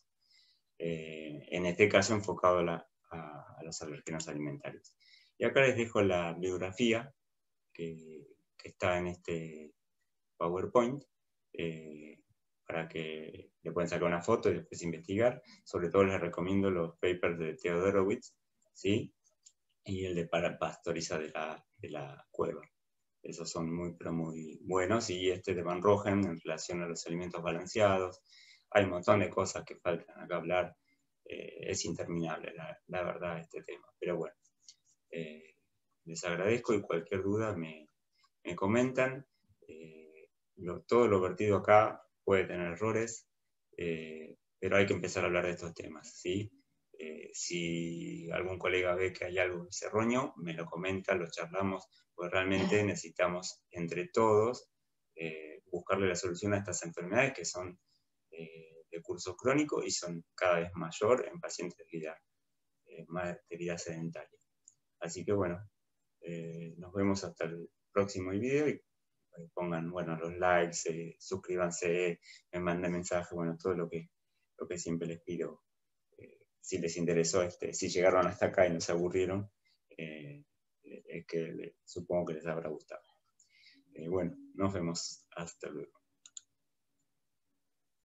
Eh, en este caso enfocado a, la, a, a los alergenos alimentarios. Y acá les dejo la bibliografía que, que está en este PowerPoint, eh, para que le pueden sacar una foto y después investigar. Sobre todo les recomiendo los papers de Theodorowitz, ¿sí? Y el de Pastoriza de la, de la Cueva. Esos son muy, pero muy buenos. Y este de Van Rogen en relación a los alimentos balanceados. Hay un montón de cosas que faltan acá hablar. Eh, es interminable, la, la verdad, este tema. Pero bueno, eh, les agradezco, y cualquier duda me, me comentan. Eh, lo, todo lo vertido acá puede tener errores, eh, pero hay que empezar a hablar de estos temas, ¿sí? Eh, si algún colega ve que hay algo erróneo, me lo comenta, lo charlamos, pues realmente necesitamos entre todos eh, buscarle la solución a estas enfermedades que son eh, de curso crónico y son cada vez mayor en pacientes de vida, eh, más de vida sedentaria. Así que bueno, eh, nos vemos hasta el próximo video, y pongan, bueno, los likes, eh, suscríbanse, me manden mensajes, bueno, todo lo que, lo que siempre les pido. Eh, si les interesó, este, si llegaron hasta acá y no se aburrieron, eh, es que le, supongo que les habrá gustado. Eh, bueno, nos vemos, hasta luego.